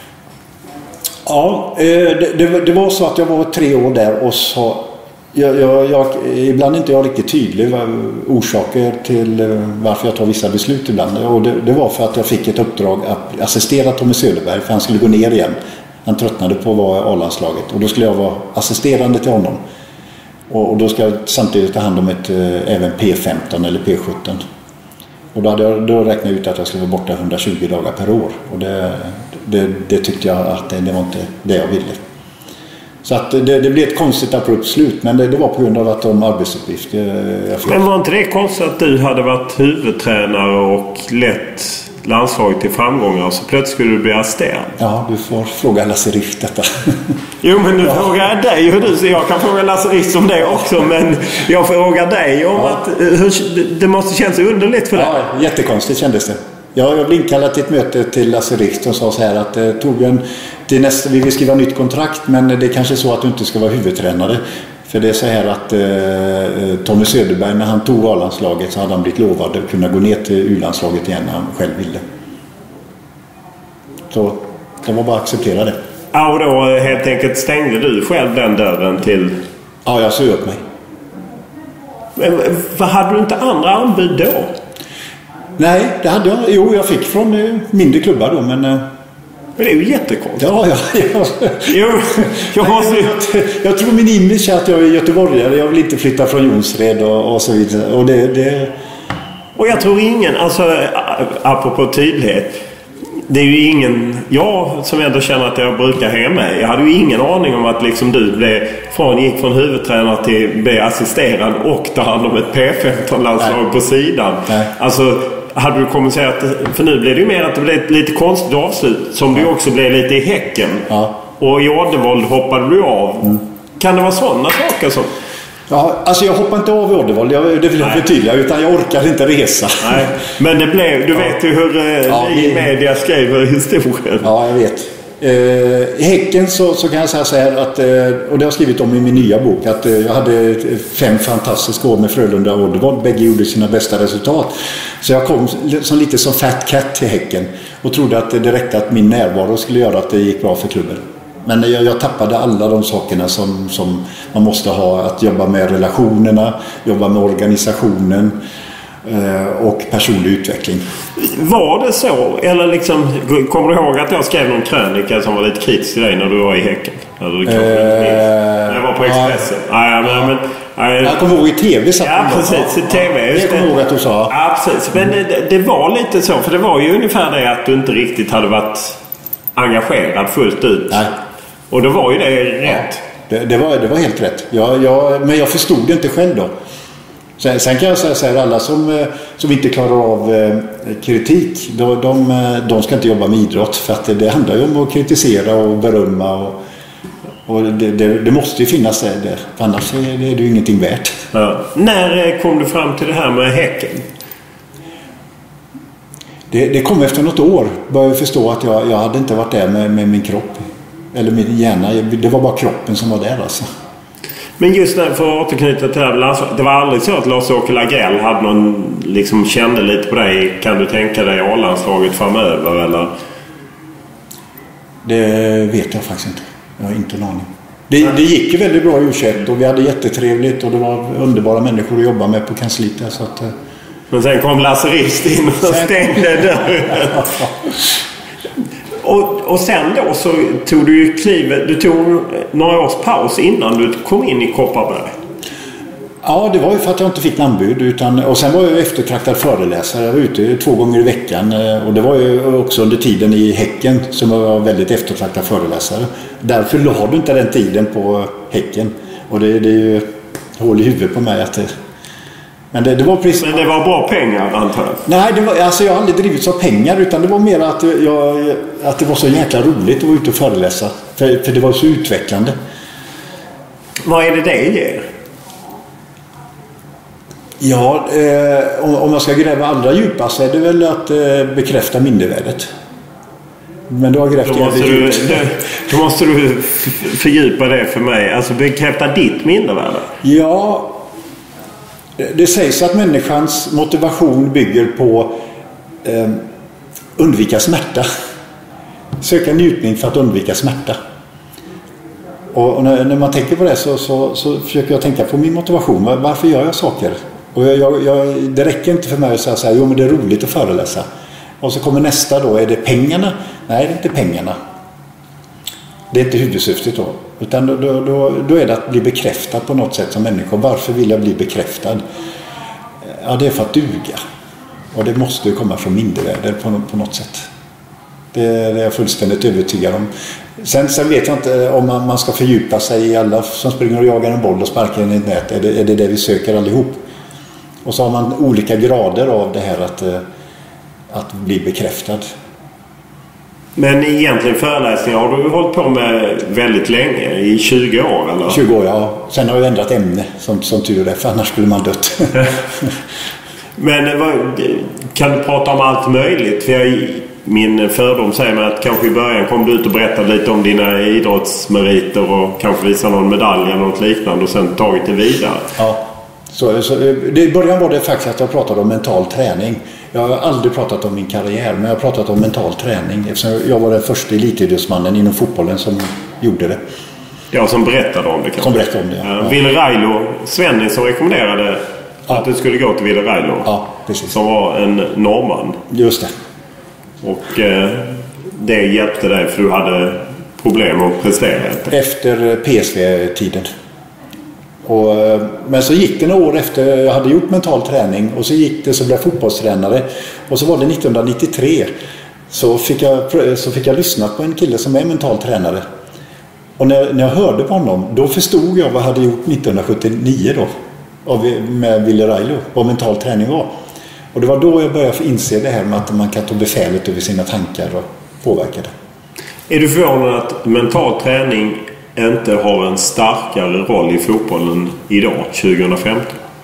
[SPEAKER 2] Ja, det var så att jag var 3 år där och så... ibland inte jag riktigt tydlig orsaker till varför jag tar vissa beslut ibland. Och det var för att jag fick ett uppdrag att assistera Tommy Söderberg för han skulle gå ner igen. Han tröttnade på att vara A-landslaget och då skulle jag vara assisterande till honom. Och då ska jag samtidigt ta hand om även P15 eller P17. Och då räknade jag ut att jag skulle vara borta 120 dagar per år. Och det tyckte jag att det var inte det jag ville. Så att det blev ett konstigt abrupt slut, men det var på grund av att de arbetsuppgifter jag fick.
[SPEAKER 1] Men var inte det konstigt att du hade varit huvudtränare och lett landslaget till framgångar och så plötsligt skulle du bli assisterad?
[SPEAKER 2] Ja, du får fråga Lasse Richt detta.
[SPEAKER 1] Jo, men nu frågar jag dig hur du ser. Jag kan fråga Lasse Richt om det också, men jag frågar dig om att det måste kännas underligt för dig.
[SPEAKER 2] Ja, jättekonstigt kändes det. Jag blev inkallad till ett möte till Lasse Richt och sa så här att Torbjörn, vi vill skriva nytt kontrakt men det är kanske så att du inte ska vara huvudtränare. För det är så här att Tommy Söderberg när han tog A-landslaget så hade han blivit lovad att kunna gå ner till U-landslaget igen när han själv ville. Så det var bara att acceptera det.
[SPEAKER 1] Ja, och då helt enkelt stängde du själv den dörren till...
[SPEAKER 2] Ja, jag såg upp mig.
[SPEAKER 1] Men vad hade du inte andra anbud då? Nej,
[SPEAKER 2] det hade jag. Jo, jag fick från mindre klubbar då, men...
[SPEAKER 1] Men det är ju jättekonstigt.
[SPEAKER 2] Ja.
[SPEAKER 1] Jo,
[SPEAKER 2] jag tror min image är att jag är göteborgare. Jag vill inte flytta från Jonsered och så vidare.
[SPEAKER 1] Och jag tror ingen, alltså apropå tydlighet, det är ju ingen, jag som ändå känner att jag brukar hänga med. Jag hade ju ingen aning om att liksom du gick från huvudtränare till blev assisterad och ta hand om ett P15-landslag på sidan.
[SPEAKER 2] Nej.
[SPEAKER 1] Alltså, hade du kommit säga att, för nu blev det ju mer att det blev ett lite konstigt avslut som det också blev lite i Häcken.
[SPEAKER 2] Ja.
[SPEAKER 1] Och i Oddevold hoppade du av. Mm. Kan det vara sådana saker som...
[SPEAKER 2] Ja, alltså jag hoppar inte av i Oddevold, det vill jag förtydliga, utan jag orkar inte resa.
[SPEAKER 1] Nej, men det blev, du vet ju hur i media skriver historien.
[SPEAKER 2] Ja, jag vet. I Häcken så kan jag säga så här att, och det har jag skrivit om i min nya bok, att jag hade 5 fantastiska år med Frölunda och Oddevold. Bägge gjorde sina bästa resultat. Så jag kom lite som fat cat till Häcken och trodde att det räckte att min närvaro skulle göra att det gick bra för klubben. Men jag tappade alla de sakerna som man måste ha, att jobba med relationerna, jobba med organisationen och personlig utveckling. Var
[SPEAKER 1] det så? Eller liksom, kommer du ihåg att jag skrev någon krönika som var lite kritisk till dig när du var i Häcken? Jag var på Expressen.
[SPEAKER 2] Jag kommer ihåg i tv.
[SPEAKER 1] Ja, precis. I tv.
[SPEAKER 2] Det kommer ihåg att du sa.
[SPEAKER 1] Ja, precis. Men det var lite så. För det var ju ungefär det att du inte riktigt hade varit engagerad fullt ut. Nej. Och då var ju det rätt.
[SPEAKER 2] Ja, det var helt rätt. Men jag förstod det inte själv då. Sen kan jag säga att alla som inte klarar av kritik, de ska inte jobba med idrott. För att det handlar ju om att kritisera och berömma. Och det måste ju finnas där. Annars är det ju ingenting värt.
[SPEAKER 1] Ja. När kom du fram till det här med Häcken?
[SPEAKER 2] Det kom efter något år. Började förstå att jag hade inte varit där med min kropp. Eller min hjärna. Det var bara kroppen som var där alltså.
[SPEAKER 1] Men just när, för att återknyta till det var aldrig så att Lars-Åke Lagrell hade någon, liksom kände lite på dig. Kan du tänka dig A-landslaget framöver eller?
[SPEAKER 2] Det vet jag faktiskt inte. Jag har inte en aning. Det gick ju väldigt bra i U21 och vi hade jättetrevligt och det var underbara människor att jobba med på kansliet där, så att...
[SPEAKER 1] Men sen kom Lasse Richt in och stängde dörren. Och sen då så tog du ju klivet, du tog några års paus innan du kom in i Kopparberg.
[SPEAKER 2] Ja, det var ju för att jag inte fick anbud och sen var jag eftertraktad föreläsare. Jag var ute 2 gånger i veckan och det var ju också under tiden i Häcken som jag var väldigt eftertraktad föreläsare. Därför la du inte den tiden på Häcken och det är ju hål i huvudet på mig att Men det var precis...
[SPEAKER 1] Men det var bra pengar, antar jag?
[SPEAKER 2] Nej, jag har aldrig drivits av pengar, utan det var mer att det var så jäkla roligt att vara ute och föreläsa. För det var så utvecklande.
[SPEAKER 1] Vad är det ger?
[SPEAKER 2] Ja, om jag ska gräva allra djupast så är det väl att bekräfta mindervärdet. Men då har grävt
[SPEAKER 1] då måste du fördjupa det för mig. Alltså bekräfta ditt mindervärde.
[SPEAKER 2] Ja, det sägs att människans motivation bygger på undvika smärta. Söka njutning för att undvika smärta. Och när man tänker på det så försöker jag tänka på min motivation. Varför gör jag saker? Och det räcker inte för mig att säga så här, jo men det är roligt att föreläsa. Och så kommer nästa då, är det pengarna? Nej, det är inte pengarna. Det är inte huvudsyftet då. Utan då är det att bli bekräftad på något sätt som människa. Varför vill jag bli bekräftad? Ja, det är för att duga. Och det måste ju komma från mindervärde på något sätt. Det är jag fullständigt övertygad om. Sen vet jag inte om man ska fördjupa sig i alla som springer och jagar en boll och sparkar in i ett nät. Är det vi söker allihop? Och så har man olika grader av det här att bli bekräftad. Men
[SPEAKER 1] egentligen föreläsningar har du hållit på med väldigt länge, i 20 år eller?
[SPEAKER 2] 20 år, ja. Sen har jag ändrat ämne som tur är, för annars skulle man dött.
[SPEAKER 1] Men kan du prata om allt möjligt? För min fördom säger mig att kanske i början kom du ut och berättade lite om dina idrottsmeriter och kanske visa någon medalj eller något liknande och sen tagit det vidare.
[SPEAKER 2] Ja, i början var det faktiskt att jag pratade om mental träning. Jag har aldrig pratat om min karriär, men jag har pratat om mental träning eftersom jag var den första elitidrottsmannen inom fotbollen som gjorde det.
[SPEAKER 1] Ja, som berättade om det kanske.
[SPEAKER 2] Som berättade om det, ja.
[SPEAKER 1] Ville Railo, Svenny som rekommenderade att du skulle gå till Ville Railo.
[SPEAKER 2] Ja, precis.
[SPEAKER 1] Som var en norrman.
[SPEAKER 2] Just det.
[SPEAKER 1] Och det hjälpte dig för du hade problem att prestera.
[SPEAKER 2] Efter PSV-tiden. Men så gick det några år efter jag hade gjort mental träning och så blev jag fotbollstränare och så var det 1993 så fick jag lyssna på en kille som är mental tränare och när jag hörde på honom då förstod jag vad jag hade gjort 1979 då med Ville Railo, vad mental träning var, och det var då jag började inse det här med att man kan ta befälet över sina tankar och påverka det.
[SPEAKER 1] Är du förvånad att mental träning inte har en starkare roll i fotbollen idag, 2015?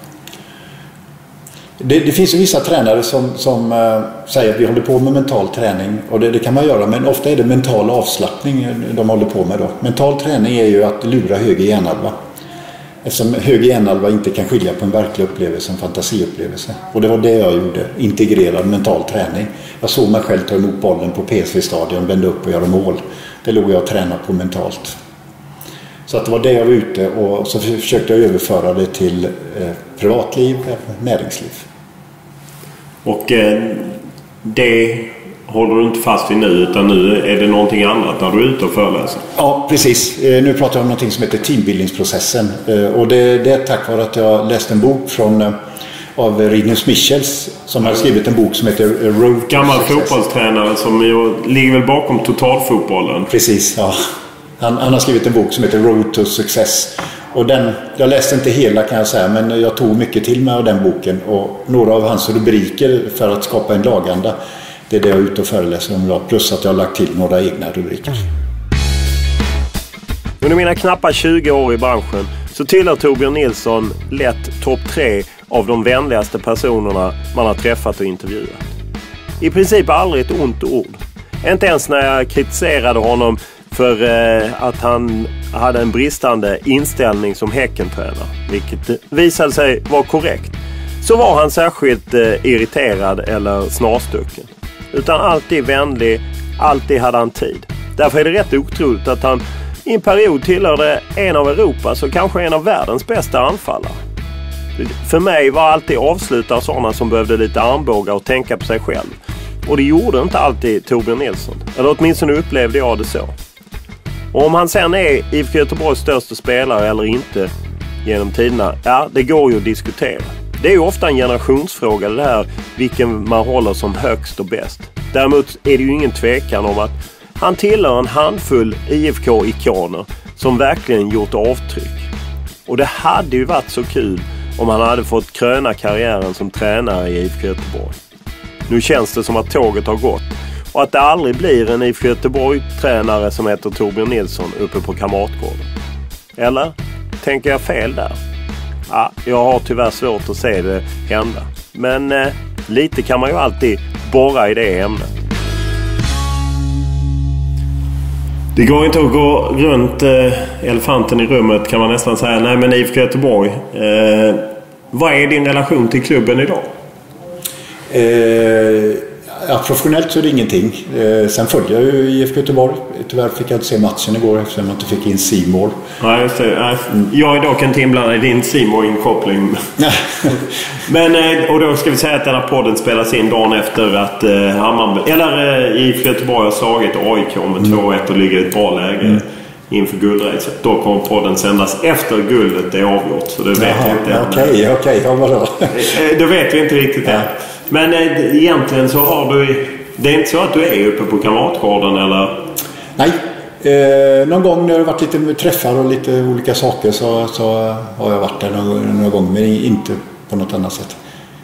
[SPEAKER 2] Det finns ju vissa tränare som säger att vi håller på med mental träning och det kan man göra, men ofta är det mental avslappning de håller på med då. Mental träning är ju att lura höger hjärnhalva. Eftersom höger hjärnhalva inte kan skilja på en verklig upplevelse, en fantasiupplevelse. Och det var det jag gjorde, integrerad mental träning. Jag såg mig själv ta emot bollen på PSV-stadion, vända upp och göra mål. Det låg jag och tränade på mentalt. Så att det var det jag var ute och så försökte jag överföra det till privatliv, näringsliv. Och
[SPEAKER 1] det håller du inte fast vid nu, utan nu är det någonting annat när du är ute och föreläser?
[SPEAKER 2] Ja, precis. Nu pratar jag om någonting som heter teambildningsprocessen. Och det är tack vare att jag läste en bok av Rinus Michels som har skrivit en bok som heter Road to
[SPEAKER 1] Gammal
[SPEAKER 2] Success.
[SPEAKER 1] Fotbollstränare som ju ligger väl bakom totalfotbollen.
[SPEAKER 2] Precis, ja. Han har skrivit en bok som heter Road to Success. Och jag läste inte hela kan jag säga, men jag tog mycket till mig av den boken. Och några av hans rubriker för att skapa en laganda, det är det jag är ute och föreläser om idag. Plus att jag har lagt till några egna rubriker.
[SPEAKER 1] Under mina knappa 20 år i branschen så tillhör Torbjörn Nilsson lätt topp 3 av de vänligaste personerna man har träffat och intervjuat. I princip aldrig ett ont ord. Inte ens när jag kritiserade honom för att han hade en bristande inställning som Häckentränare, vilket visade sig vara korrekt, så var han särskilt irriterad eller snarstucken. Utan alltid vänlig, alltid hade han tid. Därför är det rätt otroligt att han i en period tillhörde en av Europas och kanske en av världens bästa anfallare. För mig var alltid avslutare sådana som behövde lite armbågar och tänka på sig själv. Och det gjorde inte alltid Torbjörn Nilsson. Eller åtminstone upplevde jag det så. Och om han sen är IFK Göteborgs största spelare eller inte genom tiderna, ja, det går ju att diskutera. Det är ju ofta en generationsfråga det här, vilken man håller som högst och bäst. Däremot är det ju ingen tvekan om att han tillhör en handfull IFK-ikoner som verkligen gjort avtryck. Och det hade ju varit så kul om han hade fått kröna karriären som tränare i IFK Göteborg. Nu känns det som att tåget har gått och att det aldrig blir en IFK Göteborg-tränare som heter Torbjörn Nilsson uppe på Kamratgården. Eller tänker jag fel där? Ja, jag har tyvärr svårt att se det hända. Men lite kan man ju alltid borra i det ämnet. Det går inte att gå runt elefanten i rummet, kan man nästan säga. Nej, men IFK Göteborg. Vad är din relation till klubben idag?
[SPEAKER 2] Professionellt så är det ingenting. Sen följer jag ju IFK Göteborg. Tyvärr fick jag inte se matchen igår eftersom jag inte fick in C More.
[SPEAKER 1] Nej, just det. Jag är dock inte inblandad i din C More-inkoppling. Men, och då ska vi säga att den här podden spelas in dagen efter att IFK Göteborg har slagit AIK med 2-1 och ligger i ett bra läge inför guldracet. Då kommer podden sändas efter guldet är avgjort. Så det vet jag inte.
[SPEAKER 2] Okej. Ja, vadå?
[SPEAKER 1] Det vet vi inte riktigt än. Men egentligen så har du... Det är inte så att du är uppe på Kamratgården eller?
[SPEAKER 2] Nej. Någon gång när det har varit lite träffar och lite olika saker så har jag varit där några gånger. Men inte på något annat sätt.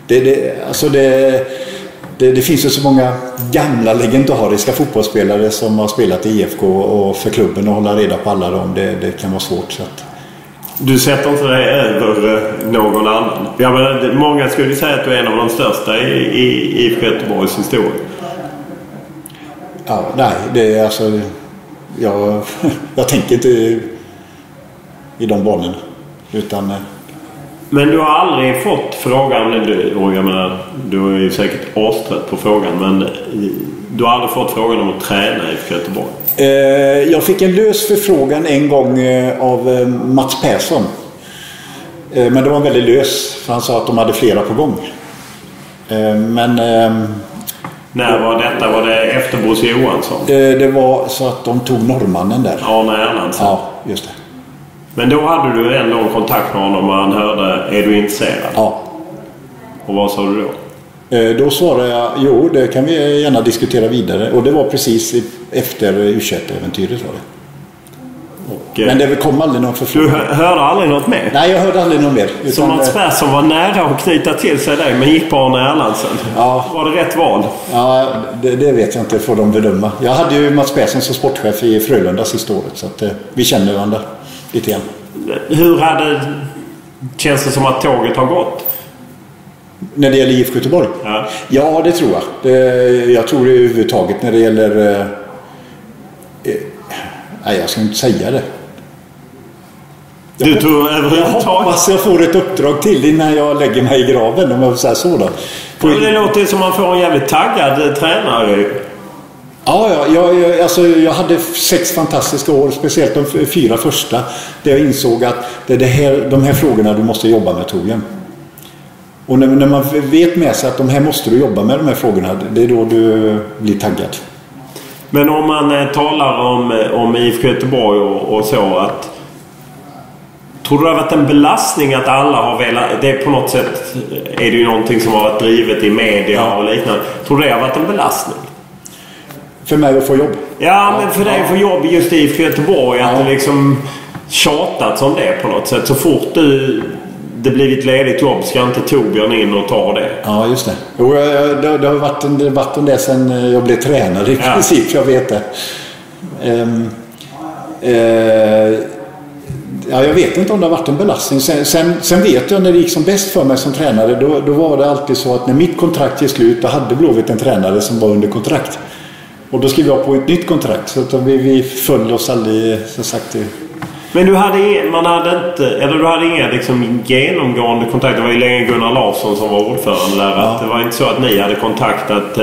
[SPEAKER 2] Det finns ju så många gamla legendariska fotbollsspelare som har spelat i IFK och för klubben att hålla reda på alla dem. Det kan vara svårt så att...
[SPEAKER 1] Du sätter inte dig över någon annan. Ja, men många skulle säga att du är en av de största i IFK Göteborgs historia.
[SPEAKER 2] Ja, nej, det är alltså... Jag tänker inte i de banorna. Utan...
[SPEAKER 1] Men du har aldrig fått frågan, och jag menar, du är ju säkert astrött på frågan, men du har aldrig fått frågan om att träna i IFK Göteborg?
[SPEAKER 2] Jag fick en lös förfrågan en gång av Mats Persson. Men det var väldigt lös, för han sa att de hade flera på gång. Men...
[SPEAKER 1] När var detta? Var det efter Bosse Johansson?
[SPEAKER 2] Det var så att de tog norrmannen där.
[SPEAKER 1] Arne Erlandsson.
[SPEAKER 2] Ja, just det.
[SPEAKER 1] Men då hade du ändå en kontakt med honom och han hörde, är du intresserad?
[SPEAKER 2] Ja. Och
[SPEAKER 1] vad sa du då?
[SPEAKER 2] Då svarade jag, jo, det kan vi gärna diskutera vidare. Och det var precis efter U21-äventyret var det. Men det kom aldrig någon förfrågan.
[SPEAKER 1] Du hörde aldrig något mer?
[SPEAKER 2] Nej, jag hörde aldrig något mer.
[SPEAKER 1] Så Mats Persson var nära att knyta till sig dig, men gick på Arne Erlandsson. Ja. Var det rätt val?
[SPEAKER 2] Ja, det vet jag inte, får de bedöma. Jag hade ju Mats Persson som sportchef i Frölunda sista året, så att vi känner varandra lite grann.
[SPEAKER 1] Känns det som att tåget har gått?
[SPEAKER 2] När det gäller IFK Göteborg? Ja, det tror jag. Jag tror det överhuvudtaget när det gäller... nej, jag ska inte säga det.
[SPEAKER 1] Du tror överhuvudtaget?
[SPEAKER 2] Jag hoppas jag får ett uppdrag till innan jag lägger mig i graven, om jag vill säga så då.
[SPEAKER 1] Det låter som man får en jävligt taggad tränare.
[SPEAKER 2] Ja, jag hade 6 fantastiska år, speciellt de 4 första, där jag insåg att det är de här frågorna du måste jobba med, Torbjörn. Och när man vet med sig att de här måste du jobba med, de här frågorna, det är då du blir taggad.
[SPEAKER 1] Men om man talar om IFK Göteborg och så, att tror du det har varit en belastning att alla har velat, det är på något sätt är det ju någonting som har varit drivet i media och liknande. Tror du det har varit en belastning?
[SPEAKER 2] För mig att få jobb?
[SPEAKER 1] Ja, men för dig att få jobb just i IFK Göteborg, att det liksom tjatat som det på något sätt. Så fort det blivit ledigt jobb ska inte Torbjörn in och ta det. Ja, just det. Jo, det har varit en debatt om det sen jag blev tränare i princip, jag vet det. Jag vet inte om det har varit en belastning. Sen vet jag när det gick som bäst för mig som tränare, då var det alltid så att när mitt kontrakt gick slut, då hade Blåvitt en tränare som var under kontrakt. Och då skrev jag på ett nytt kontrakt, så att vi följde oss aldrig, så sagt. Men du hade inga liksom genomgående kontakt. Det var ju länge Gunnar Larsson som var ordförande där. Ja. Det var inte så att ni hade kontaktat,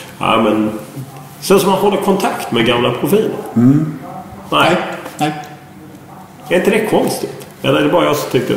[SPEAKER 1] så som man håller kontakt med gamla profiler. Nej. Är inte det konstigt? Eller är det bara jag som tycker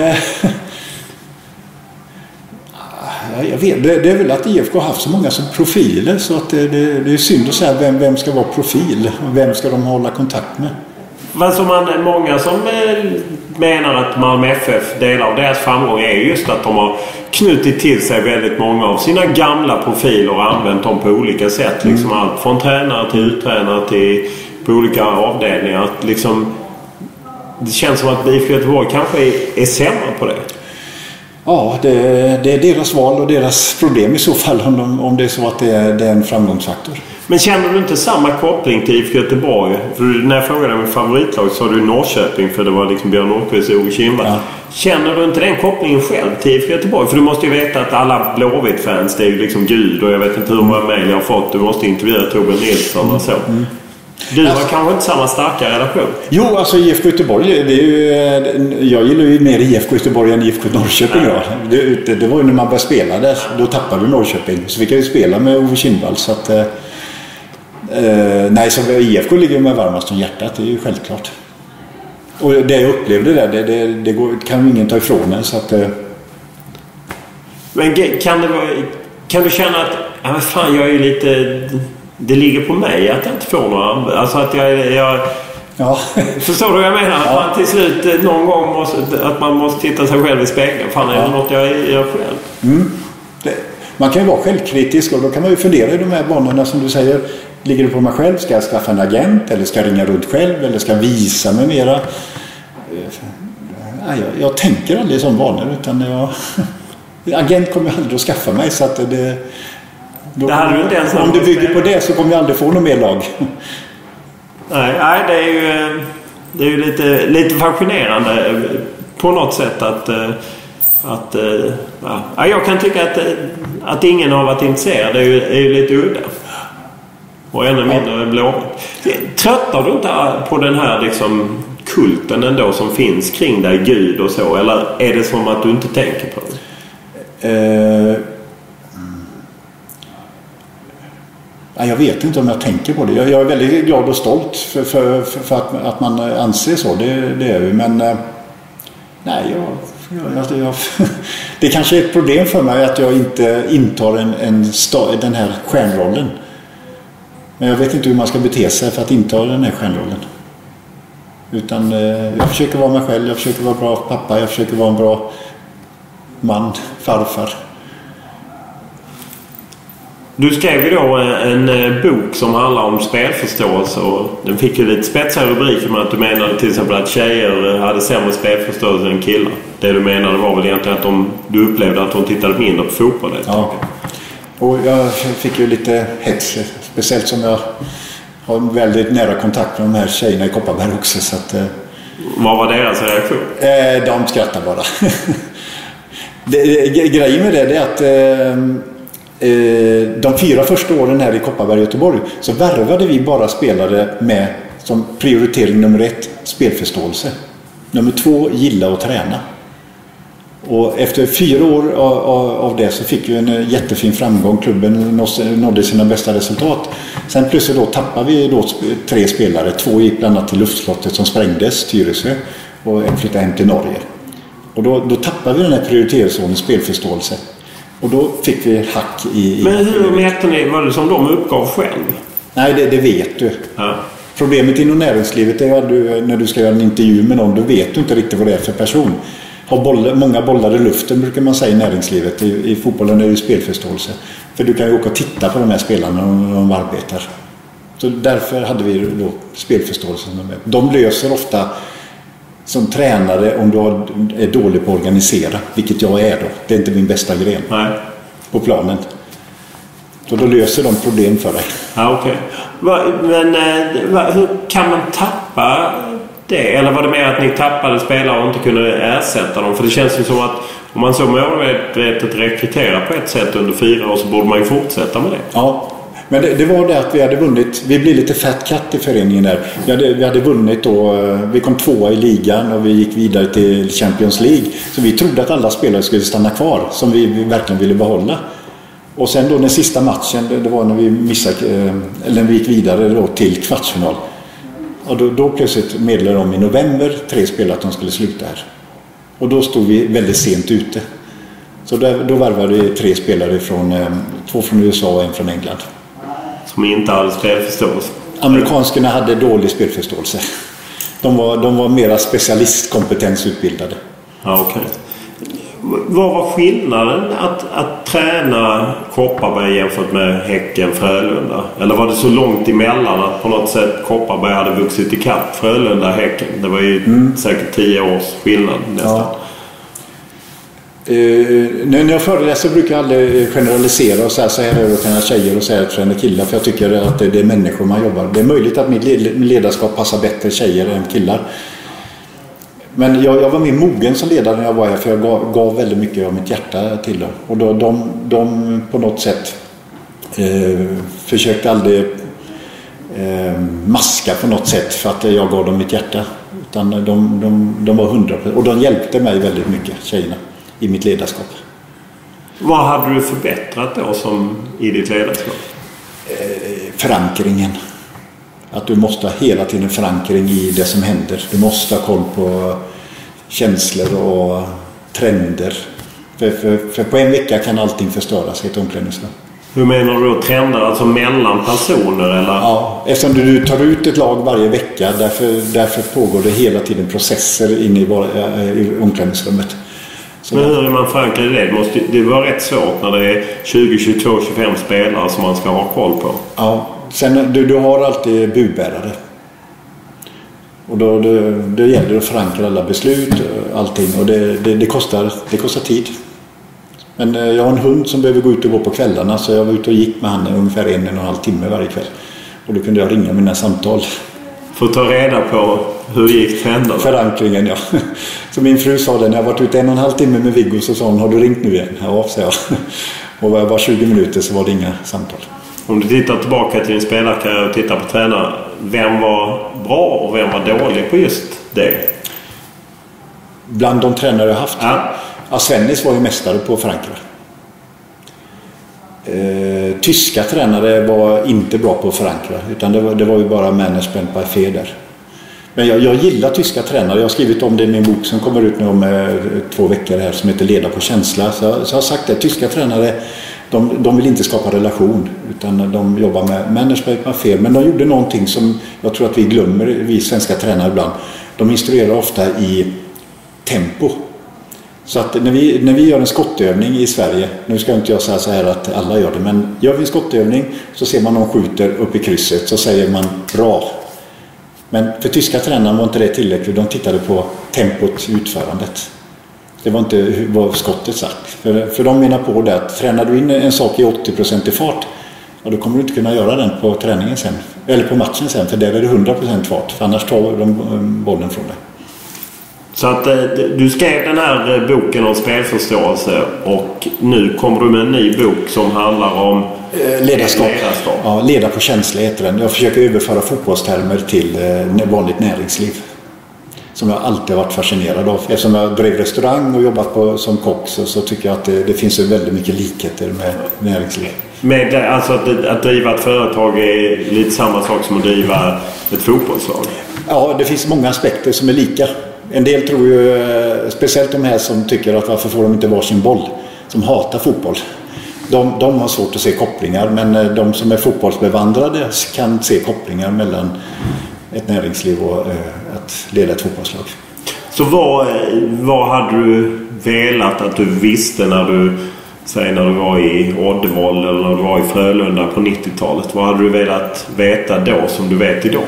[SPEAKER 2] jag vet, det är väl att IFK har haft så många som profiler, så att det är synd att säga vem ska vara profil och vem ska de hålla kontakt med.
[SPEAKER 1] Många som menar att Malmö FF, delar av deras framgång är just att de har knutit till sig väldigt många av sina gamla profiler och använt dem på olika sätt. Liksom allt från tränare till uttränare till på olika avdelningar. Att liksom, det känns som att IFK Göteborg kanske är sämre på det.
[SPEAKER 2] Ja, det är deras val och deras problem i så fall om det är så att det är en framgångsfaktor.
[SPEAKER 1] Men känner du inte samma koppling till IFK Göteborg? För när jag frågade om favoritlag så sa du Norrköping, för det var liksom Björn Nordqvist och Ove Kindvall. Ja. Känner du inte den kopplingen själv till IFK Göteborg? För du måste ju veta att alla Blåvitt-fans, det är ju liksom Gud, och jag vet inte hur många mejl jag har fått. Du måste intervjua Torbjörn Nilsson och så. Du har kanske inte samma starka relation? Jo,
[SPEAKER 2] alltså IFK Göteborg, det är ju, jag gillar ju mer IFK Göteborg än IFK Norrköping. Ja. Det var ju när man började spela där, då tappade du Norrköping. Så fick jag ju spela med Ove Kindvall, så att... nej, så IFK ligger med varmast om hjärtat, det är ju självklart. Och det jag upplevde där, det kan ju ingen ta ifrån en, så att...
[SPEAKER 1] Men kan du känna att fan, jag är ju lite... Det ligger på mig att jag inte får några... Alltså att jag
[SPEAKER 2] ja.
[SPEAKER 1] Förstår du vad jag menar? Att man till slut någon gång att man måste titta sig själv i spegeln. Fan, är det något jag gör själv?
[SPEAKER 2] Man kan ju vara självkritisk, och då kan man ju fundera i de här banorna som du säger. Ligger det på mig själv? Ska jag skaffa en agent? Eller ska jag ringa runt själv? Eller ska jag visa mig mera? Jag tänker aldrig som banor, utan agent kommer jag aldrig att skaffa mig, så att det hade du inte ens om du bygger på det så kommer jag aldrig få någon mer lag.
[SPEAKER 1] Nej, det är ju lite fascinerande på något sätt att jag kan tycka att ingen har varit intresserad är ju lite udda. Och ännu mindre Blåvitt. Tröttar du inte på den här liksom kulten ändå som finns kring dig, Gud och så? Eller är det som att du inte tänker på det?
[SPEAKER 2] Jag vet inte om jag tänker på det. Jag är väldigt glad och stolt för att man anser så. Det är vi. Men nej, det kanske är ett problem för mig att jag inte intar den här stjärnrollen. Men jag vet inte hur man ska bete sig för att inta den här stjärnrollen. Utan jag försöker vara mig själv. Jag försöker vara bra pappa. Jag försöker vara en bra man, farfar.
[SPEAKER 1] Du skrev ju då en bok som handlar om spelförståelse, och den fick ju lite spetsiga rubriker med att du menade till exempel att tjejer hade sämre spelförståelse än killar. Det du menade var väl egentligen att du upplevde att de tittade mindre på fotboll.
[SPEAKER 2] Ja. Och jag fick ju lite hets, speciellt som jag har väldigt nära kontakt med de här tjejerna i Kopparberg också. Så att,
[SPEAKER 1] vad var deras reaktion?
[SPEAKER 2] De skrattar bara. Grejen med det är att de 4 första åren här i Kopparberg och Göteborg så värvade vi bara spelare med som prioritering nummer 1 spelförståelse. Nummer 2 gilla och träna. Och efter 4 år av det så fick vi en jättefin framgång. Klubben nådde sina bästa resultat. Sen plötsligt då tappade vi då 3 spelare. 2 gick bland annat till luftslottet som sprängdes, Tyresö, och en flyttade hem till Norge. Och då tappade vi den här prioriteringsordningen spelförståelse. Och då fick vi hack i...
[SPEAKER 1] Men hur mäter ni? Var det som de uppgav själv?
[SPEAKER 2] Nej, det vet du. Ja. Problemet inom näringslivet är att när du ska göra en intervju med någon, då vet du inte riktigt vad det är för person. Många bollar i luften brukar man säga i näringslivet. I fotbollen är det spelförståelse. För du kan ju åka och titta på de här spelarna när de arbetar. Så därför hade vi då spelförståelse. De löser ofta som tränare om du är dålig på att organisera, vilket jag är då. Det är inte min bästa gren.
[SPEAKER 1] Nej.
[SPEAKER 2] På planen. Så då löser de problem för dig.
[SPEAKER 1] Ja, okej. Men hur kan man tappa det? Eller var det mer att ni tappade spelare och inte kunde ersätta dem? För det känns ju som att om man så målmedvetet rekryterar på ett sätt under 4 år så borde man ju fortsätta med det.
[SPEAKER 2] Ja. Men det var det att vi hade vunnit. Vi blev lite fat cat i föreningen där. Vi hade vunnit då. Vi kom 2:a i ligan och vi gick vidare till Champions League. Så vi trodde att alla spelare skulle stanna kvar, som vi verkligen ville behålla. Och sen då den sista matchen, det var när vi när vi gick vidare då till kvartsfinal. Och då plötsligt meddelade de i november 3 spelare att de skulle sluta här. Och då stod vi väldigt sent ute. Så då värvade vi 3 spelare 2 från USA och 1 från England.
[SPEAKER 1] Som inte hade spelförståelse.
[SPEAKER 2] Amerikanskarna hade dålig spelförståelse. De var mera specialistkompetensutbildade.
[SPEAKER 1] Ja, okej. Vad var skillnaden att träna Kopparberg jämfört med Häcken, Frölunda? Eller var det så långt emellan att på något sätt Kopparberg hade vuxit i kapp Frölunda, Häcken? Det var ju säkert 10 års skillnad nästan.
[SPEAKER 2] När jag föreläser brukar jag aldrig generalisera och säga så här är det att träna tjejer och så här att träna killar, för jag tycker att det är människor man jobbar. Det är möjligt att mitt ledarskap passar bättre tjejer än killar. Men jag var mer mogen som ledare när jag var här, för jag gav väldigt mycket av mitt hjärta till dem. Och då, de på något sätt försökte aldrig maska på något sätt för att jag gav dem mitt hjärta. Utan de var 100%. Och de hjälpte mig väldigt mycket, tjejerna, i mitt ledarskap.
[SPEAKER 1] Vad hade du förbättrat då som i ditt ledarskap?
[SPEAKER 2] Förankringen. Att du måste ha hela tiden förankring i det som händer. Du måste ha koll på känslor och trender. För på en vecka kan allting förstöras i ett omklädningsrum.
[SPEAKER 1] Hur menar du då trender? Alltså mellan personer? Eller?
[SPEAKER 2] Ja, eftersom du tar ut ett lag varje vecka. Därför pågår det hela tiden processer inne i omklädningsrummet.
[SPEAKER 1] Men hur är man förankrad i det? Det var rätt svårt när det är 20, 22, 25 spelare som man ska ha koll på.
[SPEAKER 2] Ja, sen du har alltid budbärare. Och då gäller det att förankra alla beslut och allting. Och det kostar tid. Men jag har en hund som behöver gå ut och gå på kvällarna, så jag var ute och gick med han ungefär 1,5 timme varje kväll. Och då kunde jag ringa mina samtal.
[SPEAKER 1] För att ta reda på hur gick trenderna?
[SPEAKER 2] Förankringen, ja. Så min fru sa det, när jag varit ute 1,5 timme med Viggo, så sa hon, har du ringt nu igen? Ja, sa jag. Och var 20 minuter så var det inga samtal.
[SPEAKER 1] Om du tittar tillbaka till din spelarkarriär och tittar på tränare, vem var bra och vem var dålig på just det?
[SPEAKER 2] Bland de tränare jag haft? Ja, Svennis var ju mästare på att förankra. Tyska tränare var inte bra på att förankra, utan det var ju bara management by fear där. Men jag gillar tyska tränare. Jag har skrivit om det i min bok som kommer ut nu om 2 veckor här, som heter Leda på känsla. Så jag har sagt att tyska tränare, de vill inte skapa relation, utan de jobbar med management by fear. Men de gjorde någonting som jag tror att vi glömmer, vi svenska tränare ibland. De instruerar ofta i tempo. Så att när vi gör en skottövning i Sverige, nu ska inte jag säga så här att alla gör det, men gör vi en skottövning så ser man någon skjuter upp i krysset, så säger man bra. Men för tyska tränaren var inte det tillräckligt, de tittade på tempot i utförandet. Det var inte vad skottet sagt. För de menar på det att tränar du in en sak i 80% i fart, ja, då kommer du inte kunna göra den på träningen sen, eller på matchen sen, för där är det 100% fart, för annars tar de bollen från dig. Så att
[SPEAKER 1] du skrev den här boken om spelförståelse, och nu kommer du med en ny bok som handlar om
[SPEAKER 2] ledarskap. Ja, leda på känsla heter den. Jag försöker överföra fotbollstermer till vanligt näringsliv, som jag alltid varit fascinerad av. Eftersom jag drev restaurang och jobbat som kock, så tycker jag att det finns väldigt mycket likheter med näringsliv.
[SPEAKER 1] Men alltså att driva ett företag är lite samma sak som att driva ett fotbollslag? Ja,
[SPEAKER 2] det finns många aspekter som är lika. En del tror ju, speciellt de här som tycker att varför får de inte varsin boll, som hatar fotboll. De har svårt att se kopplingar, men de som är fotbollsbevandrade kan se kopplingar mellan ett näringsliv och att leda ett fotbollslag.
[SPEAKER 1] Så vad hade du velat att du visste när du var i Oddevoll eller när du var i Frölunda på 90-talet? Vad hade du velat veta då som du vet idag?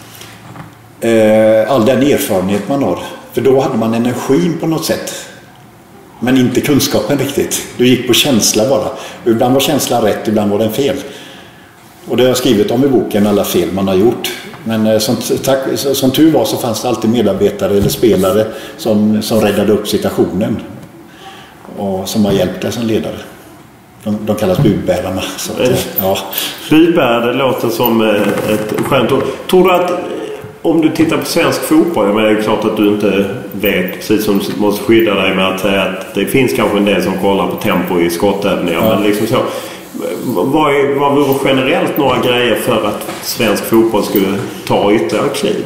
[SPEAKER 2] All den erfarenhet man har. För då hade man energin på något sätt. Men inte kunskapen riktigt. Du gick på känsla bara. Ibland var känslan rätt, ibland var den fel. Och det har jag skrivit om i boken, alla fel man har gjort. Men som tur var så fanns det alltid medarbetare eller spelare som räddade upp situationen. Och som har hjälpt dig som ledare. De kallas budbärarna. Så att, ja.
[SPEAKER 1] Budbärare låter som ett skönt ord. Tror du att om du tittar på svensk fotboll, men det är klart att du inte vet, precis som du måste skydda dig med att säga att det finns kanske en del som kollar på tempo i skottövningar, men liksom så. Vad vore generellt några grejer för att svensk fotboll skulle ta ytterligare kliv?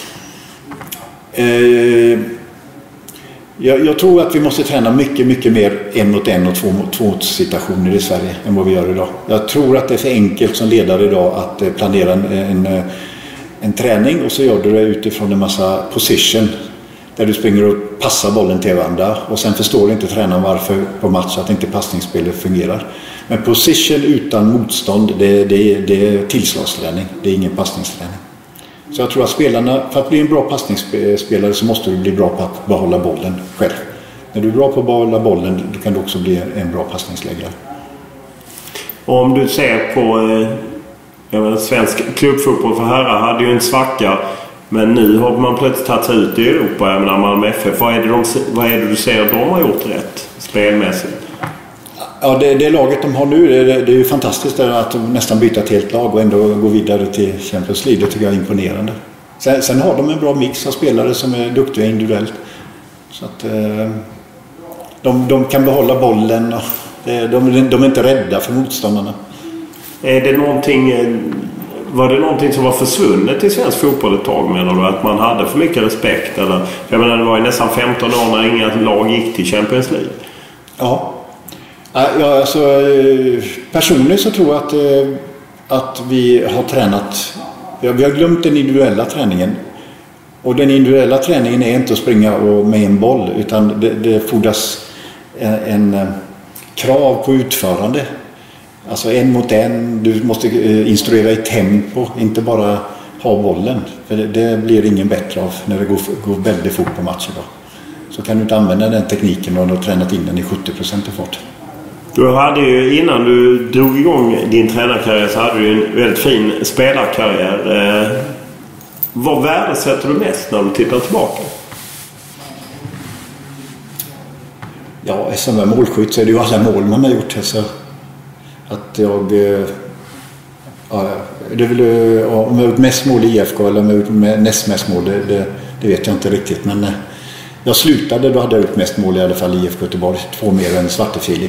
[SPEAKER 2] Jag tror att vi måste träna mycket, mycket mer 1 mot 1 och 2 mot 2 situationer i Sverige än vad vi gör idag. Jag tror att det är för enkelt som ledare idag att planera en träning och så gör du det utifrån en massa position där du springer och passar bollen till varandra och sen förstår inte tränaren varför på match att inte passningsspelet fungerar. Men position utan motstånd, det är tillslagsträning, det är ingen passningsträning. Så jag tror att spelarna, för att bli en bra passningsspelare så måste du bli bra på att behålla bollen själv. När du är bra på att bolla bollen, då kan du också bli en bra passningsläggare.
[SPEAKER 1] Och om du ser på svensk klubbfotboll för herrar hade ju en svacka, men nu har man plötsligt tagit sig ut i Europa. Jag menar, Malmö FF, vad är det du ser de har gjort rätt spelmässigt? Ja,
[SPEAKER 2] det laget de har nu, det är ju fantastiskt att de nästan byter ett helt lag och ändå går vidare till Champions League. Det tycker jag är imponerande. Sen har de en bra mix av spelare som är duktiga individuellt. Så att de kan behålla bollen och de är inte rädda för motståndarna.
[SPEAKER 1] Var det någonting som var försvunnet i svensk fotboll ett tag, menar du? Att man hade för mycket respekt? Eller? Jag menar, det var ju nästan 15 år när inga lag gick till Champions League.
[SPEAKER 2] Ja, alltså, personligen så tror jag att vi har tränat. Vi har glömt den individuella träningen. Och den individuella träningen är inte att springa med en boll, utan det fordras en krav på utförande. Alltså en mot en, du måste instruera i tempo, inte bara ha bollen. För det blir ingen bättre av när det går väldigt fort på matcher då. Så kan du inte använda den tekniken och du har tränat in den i 70% i fart.
[SPEAKER 1] Du hade ju, innan du drog igång din tränarkarriär, så hade du en väldigt fin spelarkarriär. Vad värdesätter du mest när du tittar tillbaka?
[SPEAKER 2] Ja, som är målskytt så är det ju alla mål man har gjort. Alltså, att jag... det vill, om jag har gjort mest mål i IFK eller om jag har gjort näst mest mål, det vet jag inte riktigt. Men jag slutade, då hade jag gjort mest mål i alla fall i IFK Göteborg. 2 mer än Svarte Filip.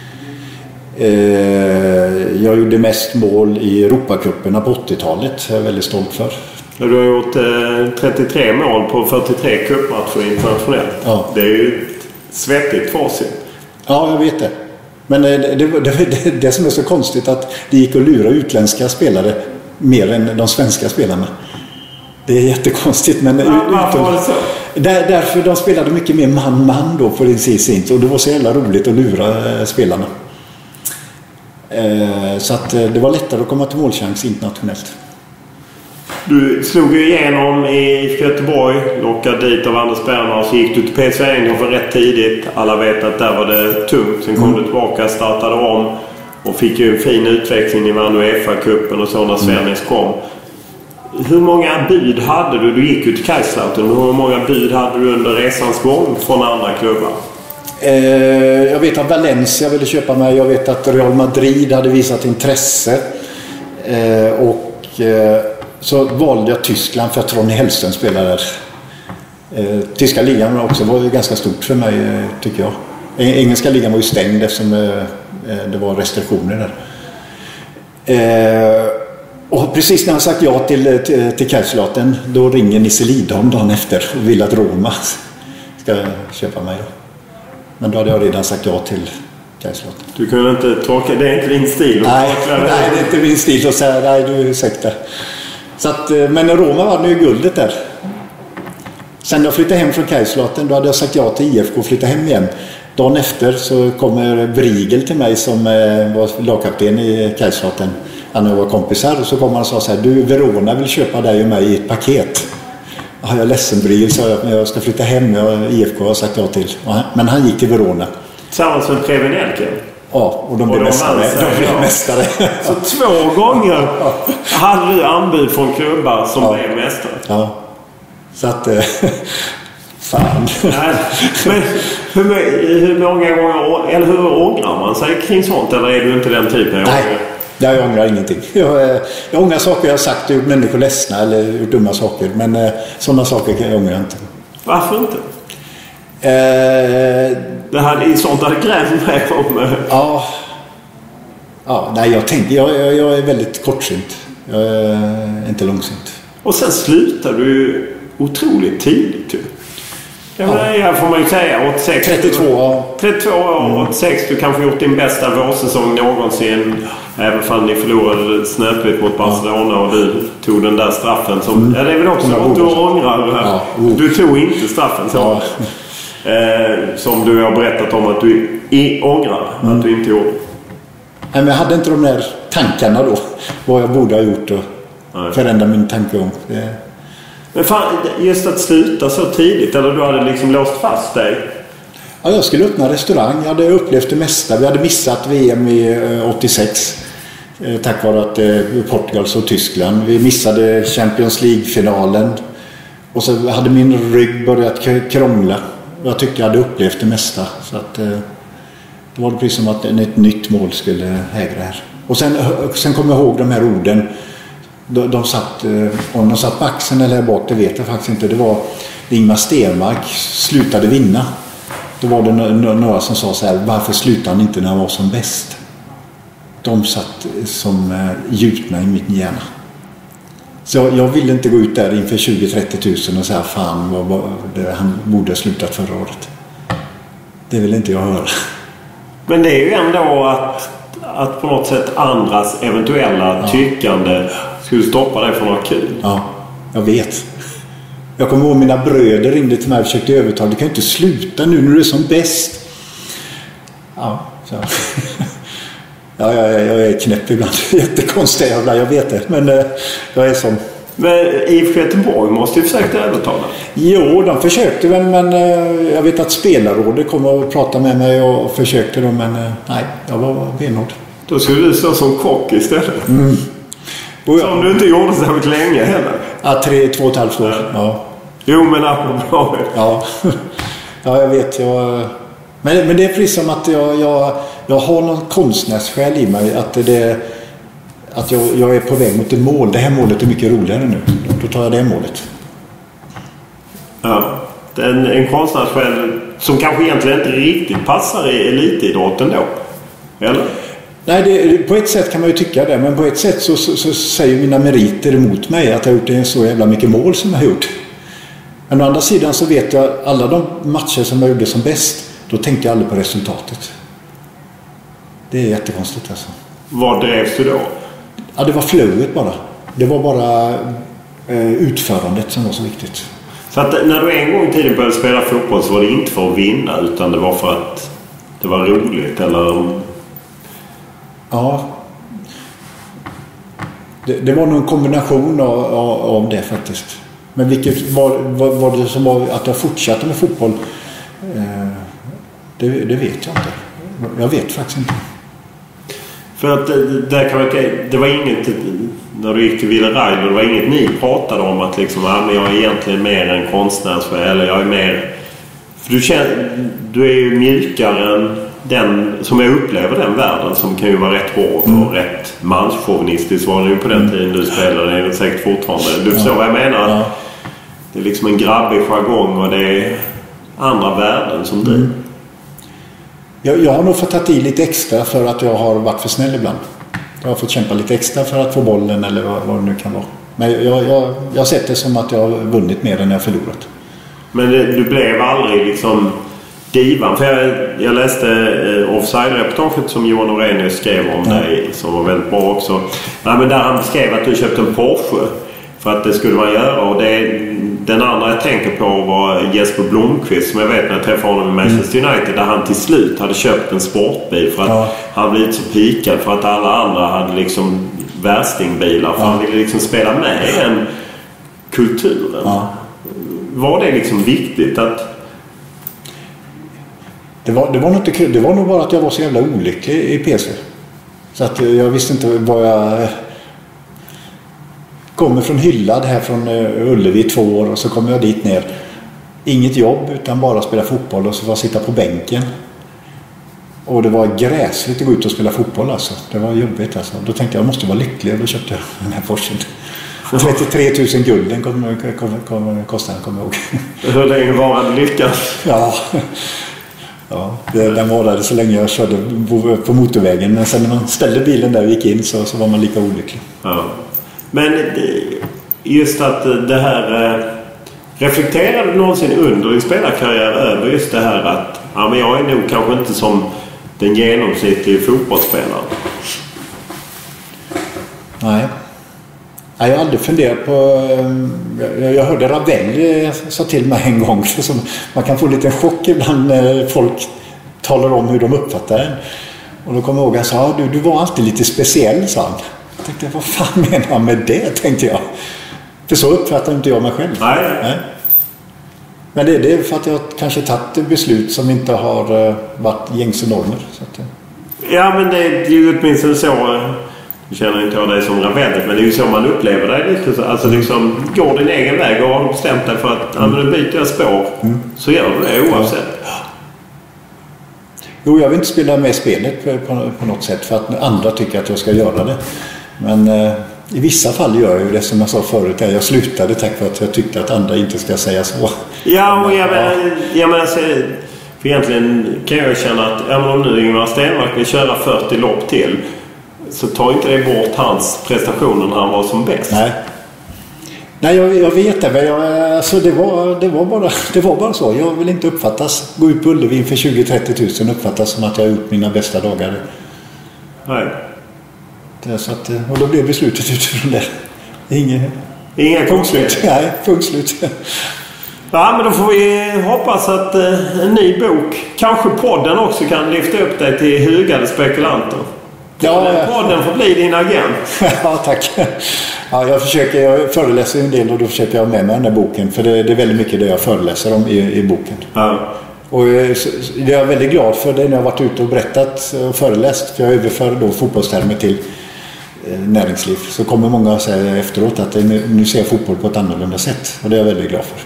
[SPEAKER 2] Jag gjorde mest mål i Europacuperna på 80-talet. Jag är väldigt stolt för.
[SPEAKER 1] Du har gjort 33 mål på 43 cupmatcher internationellt. Ja. Det är ju svettigt facit.
[SPEAKER 2] Ja, jag vet det. Men det som är så konstigt att det gick att lura utländska spelare mer än de svenska spelarna. Det är jättekonstigt. Men
[SPEAKER 1] varför var det så?
[SPEAKER 2] Därför de spelade mycket mer man-man då på din sida. Och det var så jävla roligt att lura spelarna. Så att det var lättare att komma till målchans internationellt.
[SPEAKER 1] Du slog ju igenom i Göteborg, lockade dit av andra spelarna, och så gick du till PSV Eindhoven rätt tidigt. Alla vet att där var det tungt. Sen kom du tillbaka, startade om och fick ju en fin utveckling i vann UEFA-cupen och så när Svennis kom. Hur många bud hade du? Du gick ju till Kaiserslautern. Hur många bud hade du under resans gång från andra klubbar?
[SPEAKER 2] Jag vet att Valencia ville köpa mig. Jag vet att Real Madrid hade visat intresse. Så valde jag Tyskland för att Ronny Hellström spelade där. Tyska ligan också var ju ganska stort för mig, tycker jag. Engelska ligan var ju stängd eftersom det var restriktioner där. Och precis när jag sagt ja till Kaiserslautern, då ringer Nisse Lidholm dagen efter och vill att Roma ska köpa mig då. Men då hade jag redan sagt ja till Kaiserslautern.
[SPEAKER 1] Du kunde inte tolka, det är inte din stil?
[SPEAKER 2] Nej, det är inte min stil att säga, nej, du är ursäkta. Så att, men Roma var ju guldet där. Sen jag flyttade hem från Kaiserslautern, då hade jag sagt ja till IFK och flyttade hem igen. Dagen efter så kommer Brigel till mig som var lagkapten i Kaiserslautern. Han var kompisar, och så kom han och sa så här: du, Verona vill köpa dig och mig i ett paket. Jag är ledsen, Brigel, sa jag, men jag ska flytta hem. IFK har sagt ja till. Men han gick till Verona.
[SPEAKER 1] Tillsammans med Preben Elken?
[SPEAKER 2] Ja, och de blev mästare.
[SPEAKER 1] Så 2 gånger hade du anbud från klubbar som blev mästare?
[SPEAKER 2] Ja. Så att... fan.
[SPEAKER 1] Nej, men hur många gånger, eller hur ångrar man sig kring sånt? Eller är du inte den typen?
[SPEAKER 2] Nej, jag ångrar ingenting. Jag ångrar saker jag har sagt och gjort människor ledsna eller gjort dumma saker. Men sådana saker kan jag ångra inte.
[SPEAKER 1] Varför inte? Det hade sånt hade grävt mig om.
[SPEAKER 2] Ja, nej, jag är väldigt kortsynt. Jag är inte långsynt.
[SPEAKER 1] Och sen slutar du otroligt tidigt ju. Jag får man ju säga 86. 32 år, 86. Du kanske gjort din bästa vårsäsong någonsin. Även om ni förlorade snöpligt mot Barcelona och du tog den där straffen som... Ja, det är väl också att du ångrar. Du tog inte straffen så. Som du har berättat om att du ångrar att du inte gjorde.
[SPEAKER 2] Nej, men jag hade inte de där tankarna då. Vad jag borde ha gjort och förändra min tanke om. Men
[SPEAKER 1] fan, just att sluta så tidigt, eller du hade liksom låst fast dig?
[SPEAKER 2] Ja, jag skulle öppna restaurang. Jag hade upplevt det mesta. Vi hade missat VM i 86 tack vare att Portugal och Tyskland. Vi missade Champions League-finalen. Och så hade min rygg börjat krångla. Jag tyckte jag hade upplevt det mesta. Så att, det var precis som att ett nytt mål skulle hägra här. Och sen kommer jag ihåg de här orden. De satt, om de satt på axeln eller här bak, det vet jag faktiskt inte. Det var Ingmar Stenmark slutade vinna. Då var det några som sa så här: varför slutade han inte när han var som bäst? De satt som gjutna i min hjärna. Så jag ville inte gå ut där inför 20-30 000 och säga fan, han borde ha slutat förra året. Det vill inte jag höra.
[SPEAKER 1] Men det är ju ändå att på något sätt andras eventuella tyckande skulle stoppa dig från något kul.
[SPEAKER 2] Ja, jag vet. Jag kommer ihåg mina bröder ringde till mig och försökte övertala. Du kan ju inte sluta nu när du är som bäst. Ja, så. Ja, jag är knäpp ibland. Jättekonstig jävla, jag vet det. Men jag är som...
[SPEAKER 1] Men IFK Göteborg måste ju försöka övertala.
[SPEAKER 2] Jo, de försökte väl, men jag vet att spelarrådet kom och pratade med mig och försökte då, men nej, jag var benhård.
[SPEAKER 1] Då skulle du stå som kock istället.
[SPEAKER 2] Mm.
[SPEAKER 1] Som du inte gjorde så mycket länge heller.
[SPEAKER 2] Ja, 2,5 år. Ja.
[SPEAKER 1] Jo, men apropå.
[SPEAKER 2] Ja. Ja, jag vet. Men det är precis som att jag har någon konstnärssjäl i mig. Att jag är på väg mot ett mål. Det här målet är mycket roligare nu. Då tar jag det målet.
[SPEAKER 1] Ja. En konstnärssjäl som kanske egentligen inte riktigt passar i elitidrotten då. Eller?
[SPEAKER 2] Nej, på ett sätt kan man ju tycka det. Men på ett sätt så säger mina meriter emot mig att jag har gjort en så jävla mycket mål som jag har gjort. Men å andra sidan så vet jag alla de matcher som jag gjorde som bäst, då tänkte jag aldrig på resultatet. Det är jättekonstigt alltså.
[SPEAKER 1] Vad drevs du då?
[SPEAKER 2] Ja, det var flowet bara. Det var bara utförandet som var så viktigt.
[SPEAKER 1] Så att när du en gång i tiden började spela fotboll så var det inte för att vinna, utan det var för att det var roligt, eller?
[SPEAKER 2] Ja. Det var nog en kombination av det faktiskt. Men vilket var det som var att jag fortsatte med fotboll? Det vet jag inte. Jag vet faktiskt inte.
[SPEAKER 1] För att där kan man, det var inget, när du gick till Ville Reil, det var inget ni pratade om att liksom, men jag är egentligen mer en konstnär, eller jag är mer, för du är ju mjukare än den som jag upplever den världen, som kan ju vara rätt hård och rätt manschauvinistisk var det ju på den tiden du spelade, det är säkert fortfarande. Du förstår vad jag menar? Ja. Det är liksom en grabbig jargong och det är andra värden som du.
[SPEAKER 2] Jag har nog fått ta i lite extra för att jag har varit för snäll ibland. Jag har fått kämpa lite extra för att få bollen eller vad det nu kan vara. Men jag har sett det som att jag har vunnit mer än jag har förlorat. Men
[SPEAKER 1] du blev aldrig liksom divan? För jag läste Offside-reportaget som Johan Orenius skrev om dig, som var väldigt bra också. Nej, men där han skrev att du köpte en Porsche för att det skulle man göra. Och den andra jag tänker på var Jesper Blomqvist, som jag vet när jag träffade honom i Manchester United, där han till slut hade köpt en sportbil för att han blivit så pikad för att alla andra hade liksom värstingbilar, för han ville liksom spela med en kulturen. Ja. Var det liksom viktigt att...
[SPEAKER 2] Det var något kul. Det var nog bara att jag var så jävla olycklig i PC. Så att jag visste inte vad jag... Kommer från Hyllad här från Ullevi 2 år och så kommer jag dit ner. Inget jobb utan bara spela fotboll och så var jag sitta på bänken. Och det var gräsligt att gå ut och spela fotboll alltså. Det var jobbigt alltså. Då tänkte jag måste vara lycklig och då köpte jag den här Porschen. 33 000 gulden kostade den, kommer jag ihåg.
[SPEAKER 1] Hur länge var den lyckas?
[SPEAKER 2] Ja, den varade så länge jag körde på motorvägen. Men sen när man ställde bilen där och gick in så var man lika olycklig.
[SPEAKER 1] Ja. Men just att det här, reflekterade du någonsin under din spelarkarriär över just det här att men jag är nog kanske inte som den genomsnittliga fotbollsspelaren?
[SPEAKER 2] Nej. Jag har aldrig funderat på... Jag hörde Ravelli sa till mig en gång, så man kan få lite chock ibland när folk talar om hur de uppfattar en. Och då kommer jag ihåg att han sa, du var alltid lite speciell, sa han. Jag tänkte, vad fan menar han med det, tänkte jag. För så uppfattar inte jag mig själv.
[SPEAKER 1] Nej.
[SPEAKER 2] Men det är för att jag kanske tagit beslut som inte har varit gängse normer. Så att,
[SPEAKER 1] ja, men det är ju åtminstone så. Jag känner inte av dig som rebellet, men det är ju så man upplever det lite. Alltså liksom, går din egen väg och har bestämt dig för att nu byter jag spår, så gör du det oavsett.
[SPEAKER 2] Jo, jag vill inte spela med spelet på något sätt för att andra tycker att jag ska göra det. Men i vissa fall gör jag ju det som jag sa förut. Jag slutade tack vare att jag tyckte att andra inte ska säga så.
[SPEAKER 1] Ja, och jag menar, för egentligen kan jag känna att även om nu Ingemar Stenmark vill köra 40 lopp till, så tar inte det bort hans prestationer när han var som bäst.
[SPEAKER 2] Nej, jag vet det. Men alltså det var bara så. Jag vill inte gå ut på Ullevi för 20-30 000 uppfattas som att jag har gjort mina bästa dagar.
[SPEAKER 1] Nej.
[SPEAKER 2] Så att, och då blev beslutet utifrån det.
[SPEAKER 1] Inga punktslut.
[SPEAKER 2] Nej, punktslut.
[SPEAKER 1] Ja, men då får vi hoppas att en ny bok, kanske podden också, kan lyfta upp dig till hugade spekulanter. Ja, podden får bli din agent.
[SPEAKER 2] Ja, tack. Ja, jag föreläser en del och då försöker jag ha med mig den här boken. För det är väldigt mycket det jag föreläser om i boken.
[SPEAKER 1] Ja.
[SPEAKER 2] Och det är jag väldigt glad för det när jag har varit ute och berättat och föreläst. För jag överför då fotbollstermer till näringsliv. Så kommer många att säga efteråt att nu ser jag fotboll på ett annorlunda sätt. Och det är jag väldigt glad för.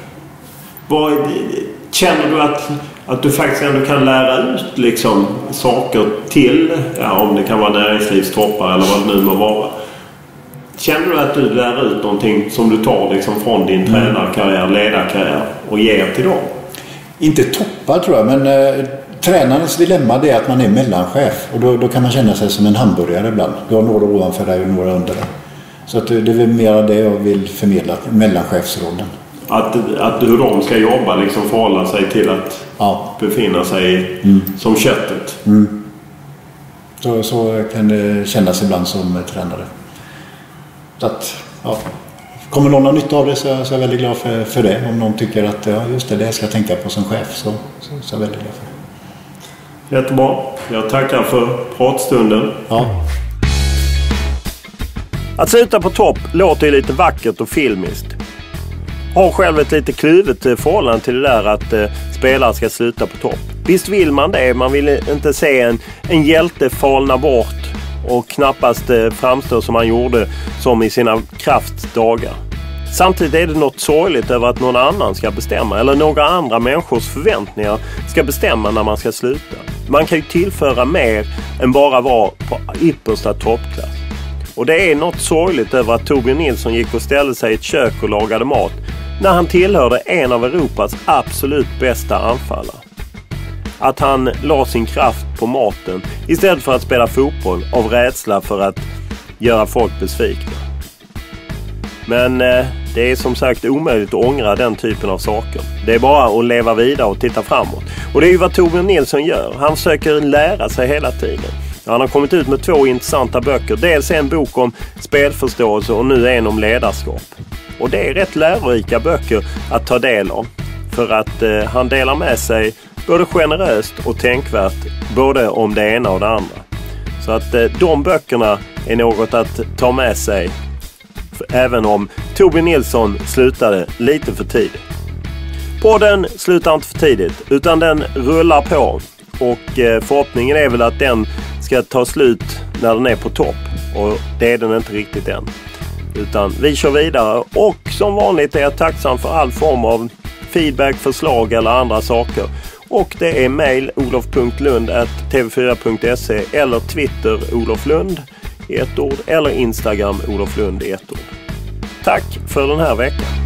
[SPEAKER 1] Känner du att du faktiskt ändå kan lära ut liksom saker till, om det kan vara näringslivstoppar eller vad det nu må vara? Känner du att du lär ut någonting som du tar liksom från din tränarkarriär, ledarkarriär och ger till dem? Inte
[SPEAKER 2] toppar tror jag, men tränarens dilemma är att man är mellanchef. Och då kan man känna sig som en hamburgare ibland. Du har några ovanför dig och några under dig. Så att det är väl mer det jag vill förmedla, mellanchefsrollen.
[SPEAKER 1] Att hur de ska jobba, liksom förhålla sig till att befinna sig som köttet.
[SPEAKER 2] Så kan det kännas ibland som tränare. Så att, kommer någon ha nytta av det så är jag väldigt glad för det. Om någon tycker att just det ska jag tänka på som chef så är jag väldigt glad för det.
[SPEAKER 1] Jättebra. Jag tackar för pratstunden.
[SPEAKER 2] Ja.
[SPEAKER 1] Att sluta på topp låter ju lite vackert och filmiskt. Har själv ett lite kluvet förhållande till det där att spelare ska sluta på topp. Visst vill man det. Man vill inte se en hjälte falna bort och knappast framstå som han gjorde som i sina kraftdagar. Samtidigt är det något sorgligt över att någon annan ska bestämma eller några andra människors förväntningar ska bestämma när man ska sluta. Man kan ju tillföra mer än bara vara på yppersta toppklass. Och det är något sorgligt över att Torbjörn Nilsson gick och ställde sig i ett kök och lagade mat när han tillhörde en av Europas absolut bästa anfallare. Att han la sin kraft på maten istället för att spela fotboll av rädsla för att göra folk besvikna. Men det är som sagt omöjligt att ångra den typen av saker. Det är bara att leva vidare och titta framåt. Och det är ju vad Torbjörn Nilsson gör. Han försöker lära sig hela tiden. Han har kommit ut med 2 intressanta böcker. Dels en bok om spelförståelse och nu en om ledarskap. Och det är rätt lärorika böcker att ta del av. För att han delar med sig både generöst och tänkvärt både om det ena och det andra. Så att de böckerna är något att ta med sig. Även om Torbjörn Nilsson slutade lite för tidigt. Podden slutar inte för tidigt utan den rullar på. Och förhoppningen är väl att den ska ta slut när den är på topp. Och det är den inte riktigt än. Utan vi kör vidare. Och som vanligt är jag tacksam för all form av feedback, förslag eller andra saker. Och det är mail olof.lund@tv4.se eller Twitter Olof Lund i ett ord eller Instagram Olof Lund i ett ord. Tack för den här veckan.